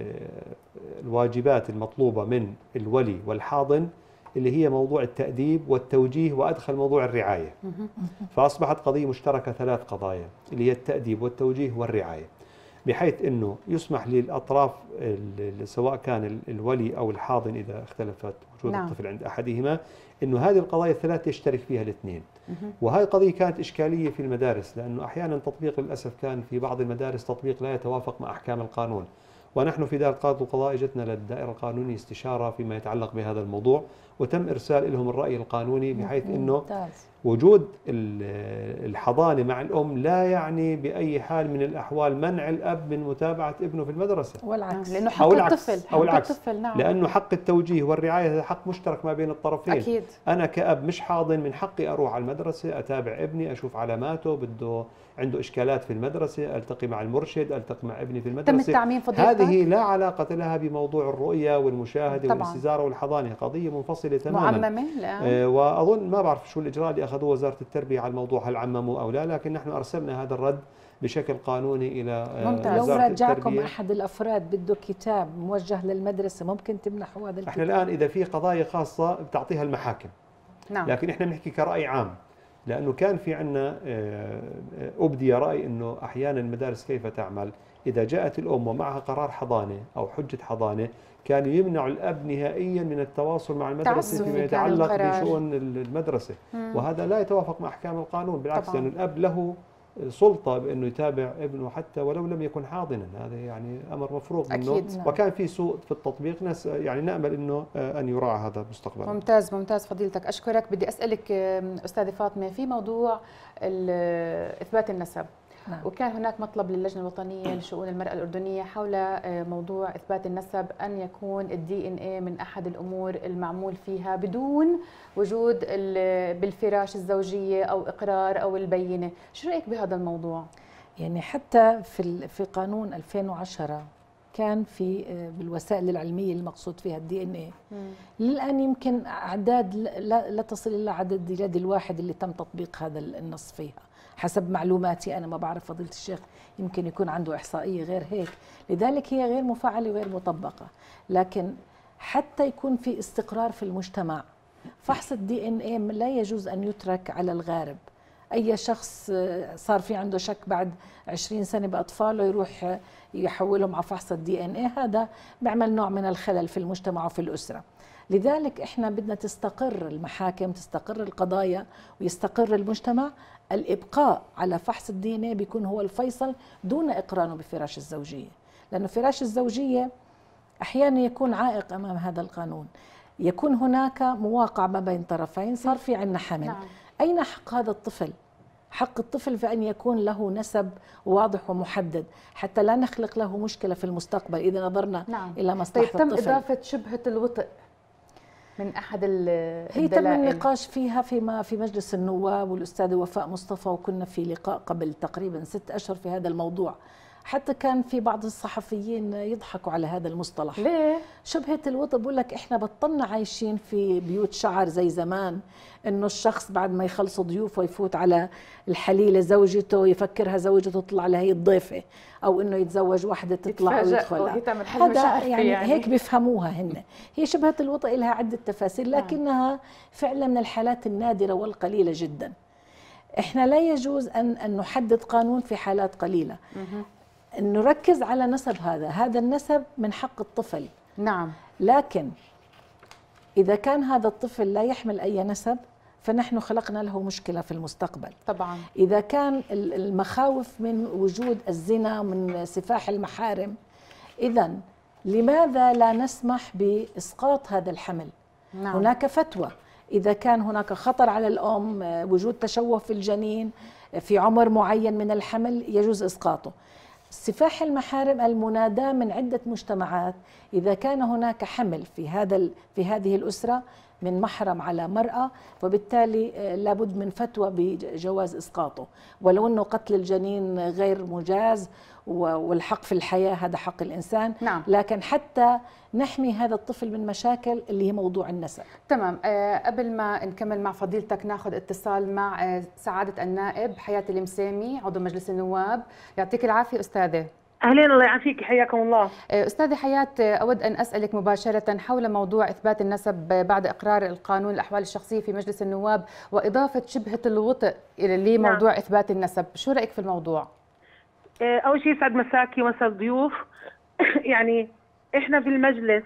Speaker 3: الواجبات المطلوبة من الولي والحاضن اللي هي موضوع التأديب والتوجيه، وأدخل موضوع الرعاية. فأصبحت قضية مشتركة ثلاث قضايا اللي هي التأديب والتوجيه والرعاية، بحيث أنه يسمح للأطراف سواء كان الولي أو الحاضن إذا اختلفت وجود نعم. الطفل عند أحدهما، أنه هذه القضايا الثلاث يشترك فيها الاثنين. وهذه القضية كانت إشكالية في المدارس، لأنه أحيانا تطبيق للأسف كان في بعض المدارس تطبيق لا يتوافق مع أحكام القانون. ونحن في دار القضاء والقضاء جتنا للدائرة القانونية استشارة فيما يتعلق بهذا الموضوع، وتم إرسال لهم الرأي القانوني بحيث أنه وجود الحضانة مع الأم لا يعني بأي حال من الأحوال منع الأب من متابعة ابنه في المدرسة،
Speaker 1: والعكس، لأنه حق
Speaker 3: أو العكس
Speaker 1: الطفل
Speaker 3: أو العكس
Speaker 1: الطفل نعم.
Speaker 3: لأنه حق التوجيه والرعاية هذا حق مشترك ما بين الطرفين.
Speaker 1: أكيد.
Speaker 3: أنا كأب مش حاضن من حقي أروح على المدرسة أتابع ابني، أشوف علاماته، بده عنده إشكالات في المدرسة، ألتقي مع المرشد، ألتقي مع ابني في المدرسة.
Speaker 1: تم التعميم فضيلتك؟
Speaker 3: هذه لا علاقة لها بموضوع الرؤية والمشاهدة طبعاً. والاستزارة والحضانة، قضية منفصلة تماما
Speaker 1: معممة الآن.
Speaker 3: آه وأظن ما بعرف شو الإجراء اللي أخذوه وزارة التربية على الموضوع، هل عمموا أو لا، لكن نحن أرسلنا هذا الرد بشكل قانوني إلى آه
Speaker 4: لو
Speaker 3: وزارة
Speaker 4: رجعكم
Speaker 3: التربية.
Speaker 4: أحد الأفراد بده كتاب موجه للمدرسة ممكن تمنحوا هذا الكتاب؟
Speaker 3: احنا الآن إذا في قضايا خاصة بتعطيها المحاكم.
Speaker 1: نعم.
Speaker 3: لكن احنا بنحكي كرأي عام، لأنه كان في عندنا أبدي رأي أنه أحيانا المدارس كيف تعمل إذا جاءت الأم ومعها قرار حضانة أو حجة حضانة، كانوا يمنعوا الأب نهائيا من التواصل مع المدرسة فيما يتعلق بشؤون المدرسة. مم. وهذا لا يتوافق مع أحكام القانون، بالعكس، لأن الأب له سلطة بأنه يتابع ابنه حتى ولو لم يكن حاضنا، هذا يعني أمر مفروغ منه. أكيد. وكان في سوء في التطبيق، ناس يعني نأمل أنه أن يراعى هذا مستقبلا.
Speaker 1: ممتاز ممتاز فضيلتك، أشكرك. بدي أسألك أستاذة فاطمة في موضوع إثبات النسب. نعم. وكان هناك مطلب للجنة الوطنية لشؤون المرأة الأردنية حول موضوع إثبات النسب أن يكون الدي إن إيه من أحد الأمور المعمول فيها بدون وجود بالفراش الزوجية أو إقرار أو البينة. شو رأيك بهذا الموضوع؟
Speaker 4: يعني حتى في في قانون ألفين وعشرة كان في بالوسائل العلمية المقصود فيها الدي إن إيه. للآن يمكن أعداد لا, لا تصل إلى عدد اليد الواحد اللي تم تطبيق هذا النص فيها. حسب معلوماتي أنا، ما بعرف فضيلة الشيخ يمكن يكون عنده إحصائية غير هيك. لذلك هي غير مفعلة وغير مطبقة. لكن حتى يكون في استقرار في المجتمع، فحص الدي ان ايه لا يجوز أن يترك على الغارب. أي شخص صار في عنده شك بعد عشرين سنة بأطفاله يروح يحولهم على فحص الدي ان ايه، هذا بيعمل نوع من الخلل في المجتمع وفي الأسرة. لذلك احنا بدنا تستقر المحاكم، تستقر القضايا، ويستقر المجتمع. الإبقاء على فحص الدي ان ايه بيكون هو الفيصل دون إقرانه بفراش الزوجية، لأنه فراش الزوجية أحيانا يكون عائق أمام هذا القانون. يكون هناك مواقعة ما بين طرفين، صار في عندنا حمل. نعم. أين حق هذا الطفل؟ حق الطفل في أن يكون له نسب واضح ومحدد حتى لا نخلق له مشكلة في المستقبل إذا نظرنا نعم. إلى مصلحة
Speaker 1: طيب تم
Speaker 4: الطفل.
Speaker 1: تم إضافة شبهة الوطء من أحد الدلائل.
Speaker 4: هي تم النقاش فيها فيما في مجلس النواب، والأستاذة وفاء مصطفى، وكنا في لقاء قبل تقريبا ست أشهر في هذا الموضوع. حتى كان في بعض الصحفيين يضحكوا على هذا المصطلح.
Speaker 1: ليه؟
Speaker 4: شبهة الوطء، بقول لك احنا بطلنا عايشين في بيوت شعر زي زمان، انه الشخص بعد ما يخلصوا ضيوفه يفوت على الحليلة زوجته يفكرها زوجته تطلع لهي الضيفة، او انه يتزوج واحدة تطلع ويدخلها. هذا يعني, يعني هيك بيفهموها هن. هي شبهة الوطء لها عدة تفاسير، لكنها فعلا من الحالات النادرة والقليلة جدا. احنا لا يجوز ان ان نحدد قانون في حالات قليلة. نركز على نسب هذا هذا النسب من حق الطفل.
Speaker 1: نعم.
Speaker 4: لكن إذا كان هذا الطفل لا يحمل أي نسب فنحن خلقنا له مشكلة في المستقبل.
Speaker 1: طبعا.
Speaker 4: إذا كان المخاوف من وجود الزنا من سفاح المحارم، إذن لماذا لا نسمح بإسقاط هذا الحمل؟ نعم. هناك فتوى إذا كان هناك خطر على الأم، وجود تشوه في الجنين في عمر معين من الحمل، يجوز إسقاطه. سفاح المحارم المناداة من عدة مجتمعات، إذا كان هناك حمل في هذا في هذه الأسرة من محرم على مرأة، وبالتالي لابد من فتوى بجواز إسقاطه، ولو أنه قتل الجنين غير مجاز والحق في الحياة هذا حق الإنسان.
Speaker 1: نعم.
Speaker 4: لكن حتى نحمي هذا الطفل من مشاكل اللي هي موضوع النسب.
Speaker 1: تمام. أه قبل ما نكمل مع فضيلتك ناخذ اتصال مع أه سعادة النائب حياة المسامي عضو مجلس النواب. يعطيك العافية أستاذة.
Speaker 6: أهلين، الله يعافيك، حياكم الله.
Speaker 1: أستاذة حياة، أود أن أسألك مباشرة حول موضوع إثبات النسب بعد إقرار القانون الأحوال الشخصية في مجلس النواب وإضافة شبهة الوطء لموضوع نعم. إثبات النسب، شو رأيك في الموضوع؟
Speaker 6: أول شيء يسعد مساكي ومسا الضيوف. يعني إحنا في المجلس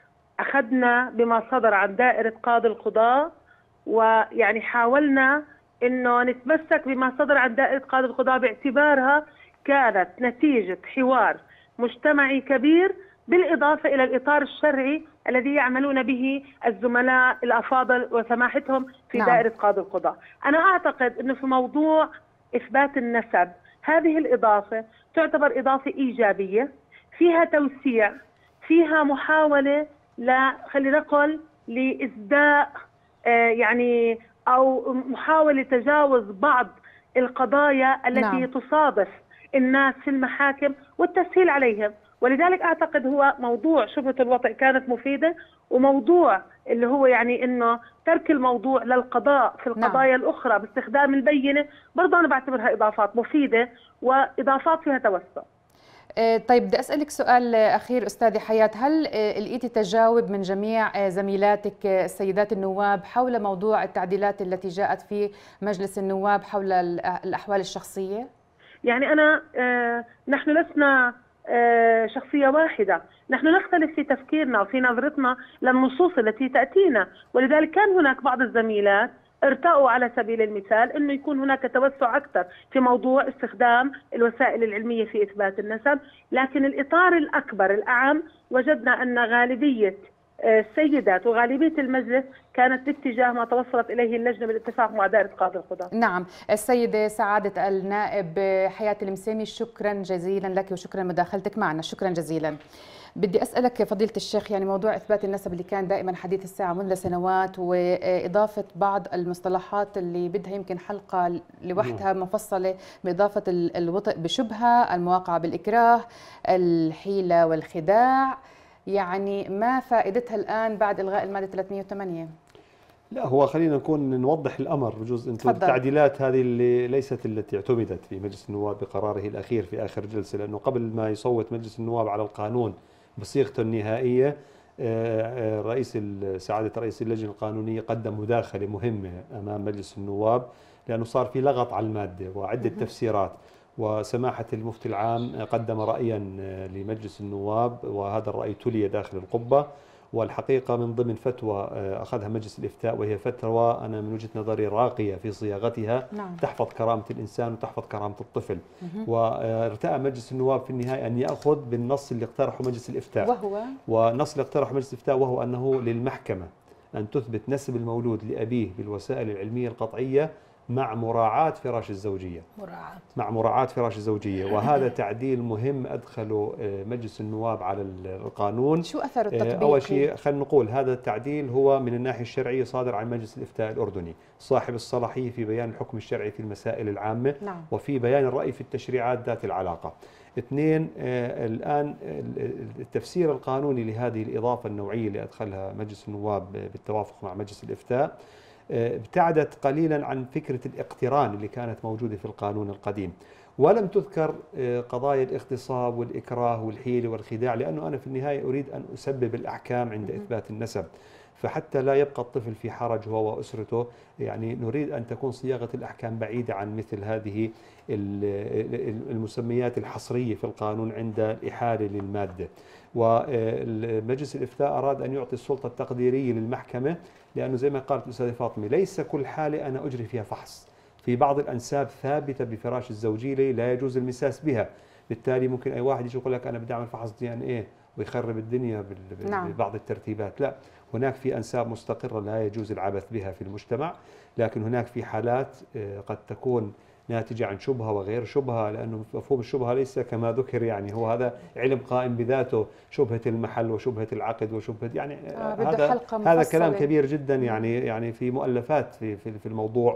Speaker 6: أخذنا بما صدر عن دائرة قاضي القضاء، ويعني حاولنا إنه نتمسك بما صدر عن دائرة قاضي القضاء باعتبارها كانت نتيجة حوار مجتمعي كبير، بالإضافة إلى الإطار الشرعي الذي يعملون به الزملاء الأفاضل وسماحتهم في نعم. دائرة قاضي القضاء. أنا أعتقد أنه في موضوع إثبات النسب هذه الإضافة تعتبر إضافة إيجابية، فيها توسيع، فيها محاولة لا خلينا نقول لإسداء آه يعني أو محاولة تجاوز بعض القضايا التي نعم. تصادف الناس في المحاكم والتسهيل عليهم. ولذلك أعتقد هو موضوع شبهة الوطء كانت مفيدة، وموضوع اللي هو يعني إنه ترك الموضوع للقضاء في القضايا نعم. الأخرى باستخدام البينة، برضه أنا بعتبرها إضافات مفيدة وإضافات فيها توسع.
Speaker 1: طيب بدي أسألك سؤال أخير أستاذة حياة، هل لقيتي تجاوب من جميع زميلاتك السيدات النواب حول موضوع التعديلات التي جاءت في مجلس النواب حول الأحوال الشخصية؟
Speaker 6: يعني أنا آه نحن لسنا آه شخصية واحدة، نحن نختلف في تفكيرنا وفي نظرتنا للنصوص التي تأتينا، ولذلك كان هناك بعض الزميلات ارتأوا على سبيل المثال أنه يكون هناك توسع أكثر في موضوع استخدام الوسائل العلمية في إثبات النسب. لكن الإطار الأكبر الأعم وجدنا أن غالبية السيدات وغالبية المجلس كانت باتجاه ما توصلت إليه اللجنة بالاتفاق مع دائرة قاضي القضاء.
Speaker 1: نعم. السيدة سعادة النائب حياة المسامي، شكرا جزيلا لك وشكرا مداخلتك معنا، شكرا جزيلا. بدي أسألك فضيلة الشيخ، يعني موضوع إثبات النسب اللي كان دائما حديث الساعة منذ سنوات، وإضافة بعض المصطلحات اللي بدها يمكن حلقة لوحدها مفصلة، بإضافة الوطء بشبهة، المواقعة بالإكراه، الحيلة والخداع، يعني ما فائدتها الآن بعد إلغاء المادة ثلاثمئة وثمانية؟
Speaker 3: لا، هو خلينا نكون نوضح الامر بجوز. انتم التعديلات هذه اللي ليست التي اعتمدت في مجلس النواب بقراره الاخير في اخر جلسه، لانه قبل ما يصوت مجلس النواب على القانون بصيغته النهائيه رئيس سعاده رئيس اللجنه القانونيه قدم مداخله مهمه امام مجلس النواب، لانه صار في لغط على الماده وعده تفسيرات. وسماحه المفتي العام قدم رايا لمجلس النواب، وهذا الراي تلي داخل القبه. والحقيقة من ضمن فتوى أخذها مجلس الإفتاء، وهي فتوى أنا من وجهة نظري راقية في صياغتها، نعم. تحفظ كرامة الإنسان وتحفظ كرامة الطفل. وارتأى مجلس النواب في النهاية أن يأخذ بالنص اللي اقترحه مجلس الإفتاء، وهو والنص اللي اقترحه مجلس الإفتاء وهو أنه للمحكمة أن تثبت نسب المولود لأبيه بالوسائل العلمية القطعية مع مراعاة فراش الزوجية. مراعاة. مع مراعاة فراش الزوجية، وهذا تعديل مهم أدخله مجلس النواب على القانون.
Speaker 1: شو أثر التطبيق؟
Speaker 3: أول شيء خلينا نقول هذا التعديل هو من الناحية الشرعية صادر عن مجلس الإفتاء الأردني، صاحب الصلاحية في بيان الحكم الشرعي في المسائل العامة، نعم. وفي بيان الرأي في التشريعات ذات العلاقة. اثنين، آه الآن التفسير القانوني لهذه الإضافة النوعية اللي أدخلها مجلس النواب بالتوافق مع مجلس الإفتاء ابتعدت قليلا عن فكرة الاقتران اللي كانت موجودة في القانون القديم، ولم تذكر قضايا الاغتصاب والإكراه والحيلة والخداع، لأنه أنا في النهاية أريد أن أسبب الأحكام عند إثبات النسب. فحتى لا يبقى الطفل في حرج هو وأسرته، يعني نريد أن تكون صياغة الأحكام بعيدة عن مثل هذه المسميات الحصرية في القانون عند الإحالة للمادة. ومجلس الإفتاء أراد أن يعطي السلطة التقديرية للمحكمة، لأنه زي ما قالت الأستاذة فاطمة ليس كل حالة أنا أجري فيها فحص. في بعض الأنساب ثابتة بفراش الزوجية لا يجوز المساس بها، بالتالي ممكن أي واحد يجي يقول لك أنا بدي أعمل فحص دي إن إيه ويخرب الدنيا نعم. ببعض الترتيبات. لا، هناك في أنساب مستقرة لا يجوز العبث بها في المجتمع، لكن هناك في حالات قد تكون ناتجة عن شبهة وغير شبهة، لأنه مفهوم الشبهة ليس كما ذكر، يعني هو هذا علم قائم بذاته، شبهة المحل وشبهة العقد وشبهة يعني آه هذا هذا كلام كبير جدا، يعني يعني في مؤلفات في في, في الموضوع.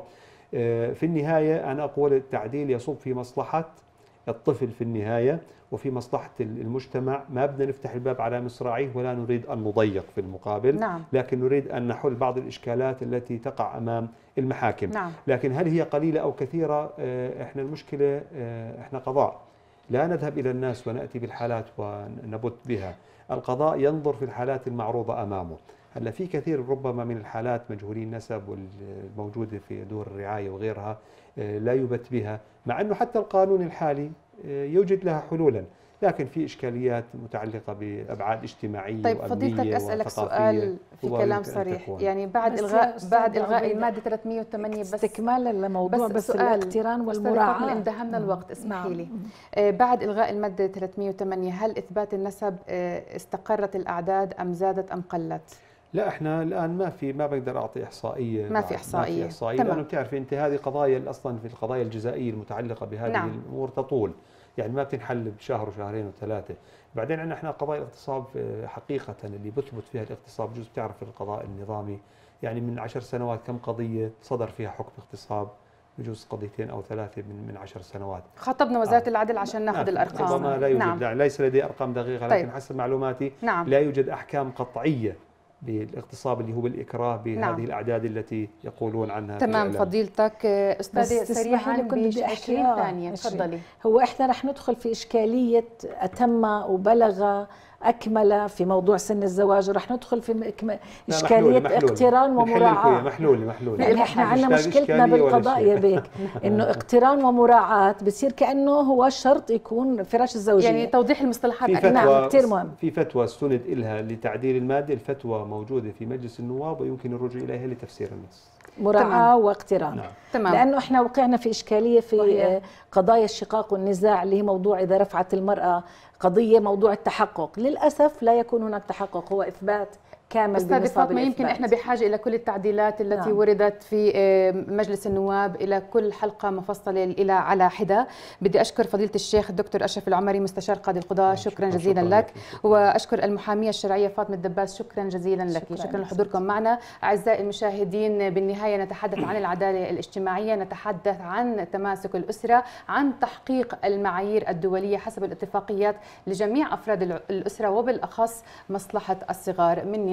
Speaker 3: في النهاية أنا أقول التعديل يصب في مصلحة الطفل في النهاية وفي مصلحة المجتمع. ما بدنا نفتح الباب على مصراعيه ولا نريد أن نضيق في المقابل، نعم. لكن نريد أن نحل بعض الإشكالات التي تقع أمام المحاكم، نعم. لكن هل هي قليلة أو كثيرة؟ إحنا المشكلة إحنا قضاء، لا نذهب إلى الناس ونأتي بالحالات ونبت بها. القضاء ينظر في الحالات المعروضة أمامه. هلا في كثير ربما من الحالات مجهولي النسب والموجودة في دور الرعاية وغيرها لا يبت بها، مع أنه حتى القانون الحالي يوجد لها حلولا، لكن في إشكاليات متعلقة بأبعاد اجتماعية
Speaker 1: طيب
Speaker 3: وأمنية
Speaker 1: فضيلتك أسألك سؤال في كلام صريح، يعني بعد إلغاء بعد إلغاء المادة ثلاثمئة وثمانية بس
Speaker 4: استكمالا لموضوع بس, بس الاقتران والمراعاة
Speaker 1: اندهمنا الوقت اسمحي لي. آه بعد إلغاء المادة ثلاثمئة وثمانية هل إثبات النسب آه استقرت الأعداد أم زادت أم قلت؟
Speaker 3: لا، احنا الان ما في ما بقدر اعطي احصائيه،
Speaker 1: ما في احصائيه, ما في
Speaker 3: إحصائية لانه بتعرفي انت هذه قضايا اصلا في القضايا الجزائيه المتعلقه بهذه نعم. الامور تطول، يعني ما بتنحل بشهر وشهرين وثلاثه. بعدين عندنا احنا قضايا الاغتصاب حقيقه اللي بثبت فيها الاغتصاب، جزء بتعرف القضاء النظامي يعني من عشر سنوات كم قضيه صدر فيها حكم اغتصاب، بجوز قضيتين او ثلاثه من من عشر سنوات.
Speaker 1: خاطبنا وزاره آه. العدل عشان ناخذ الارقام.
Speaker 3: ربما لا يوجد نعم. لا ليس لدي ارقام دقيقه، لكن طيب. حسب معلوماتي نعم. لا يوجد احكام قطعيه بالاغتصاب اللي هو بالإكراه بهذه نعم. الأعداد التي يقولون عنها.
Speaker 1: تمام فضيلتك. أستاذة سريعا ب عشرين ثانية تفضلي.
Speaker 4: هو إحنا رح ندخل في إشكالية أتم وبلغ أكمل في موضوع سن الزواج، ورح ندخل في إشكالية محلول. اقتران ومراعاة.
Speaker 3: محلول محلول
Speaker 4: يعني إحنا عندنا مشكلتنا بالقضاء يا بيك إنه اقتران ومراعاة بصير كأنه هو شرط يكون فراش الزوجية.
Speaker 1: يعني توضيح المصطلحات
Speaker 3: نعم كثير مهم. في فتوى استند إلها لتعديل المادة، الفتوى موجودة في مجلس النواب ويمكن الرجوع إليها لتفسير النص.
Speaker 4: مراعاة واقتران
Speaker 3: نعم.
Speaker 4: تمام. لأنه إحنا وقعنا في إشكالية في وهي. قضايا الشقاق والنزاع اللي هي موضوع إذا رفعت المرأة قضية موضوع التحقق، للأسف لا يكون هناك تحقق، هو إثبات كامل.
Speaker 1: أستاذة فاطمة يمكن إحنا بحاجة إلى كل التعديلات التي نعم. وردت في مجلس النواب، إلى كل حلقة مفصلة إلى على حدة. بدي أشكر فضيلة الشيخ الدكتور أشرف العمري مستشار قاضي القضاء، شكرا جزيلا شكرا لك، وأشكر المحامية الشرعية فاطمة الدباس، شكرا جزيلا لك. شكرا, شكرا لحضوركم معنا. أعزائي المشاهدين، بالنهاية نتحدث عن العدالة الاجتماعية، نتحدث عن تماسك الأسرة، عن تحقيق المعايير الدولية حسب الاتفاقيات لجميع أفراد الأسرة وبالأخص مصلحة الصغار. من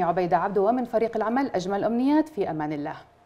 Speaker 1: معي عبيدة عبدو ومن فريق العمل أجمل أمنيات، في أمان الله.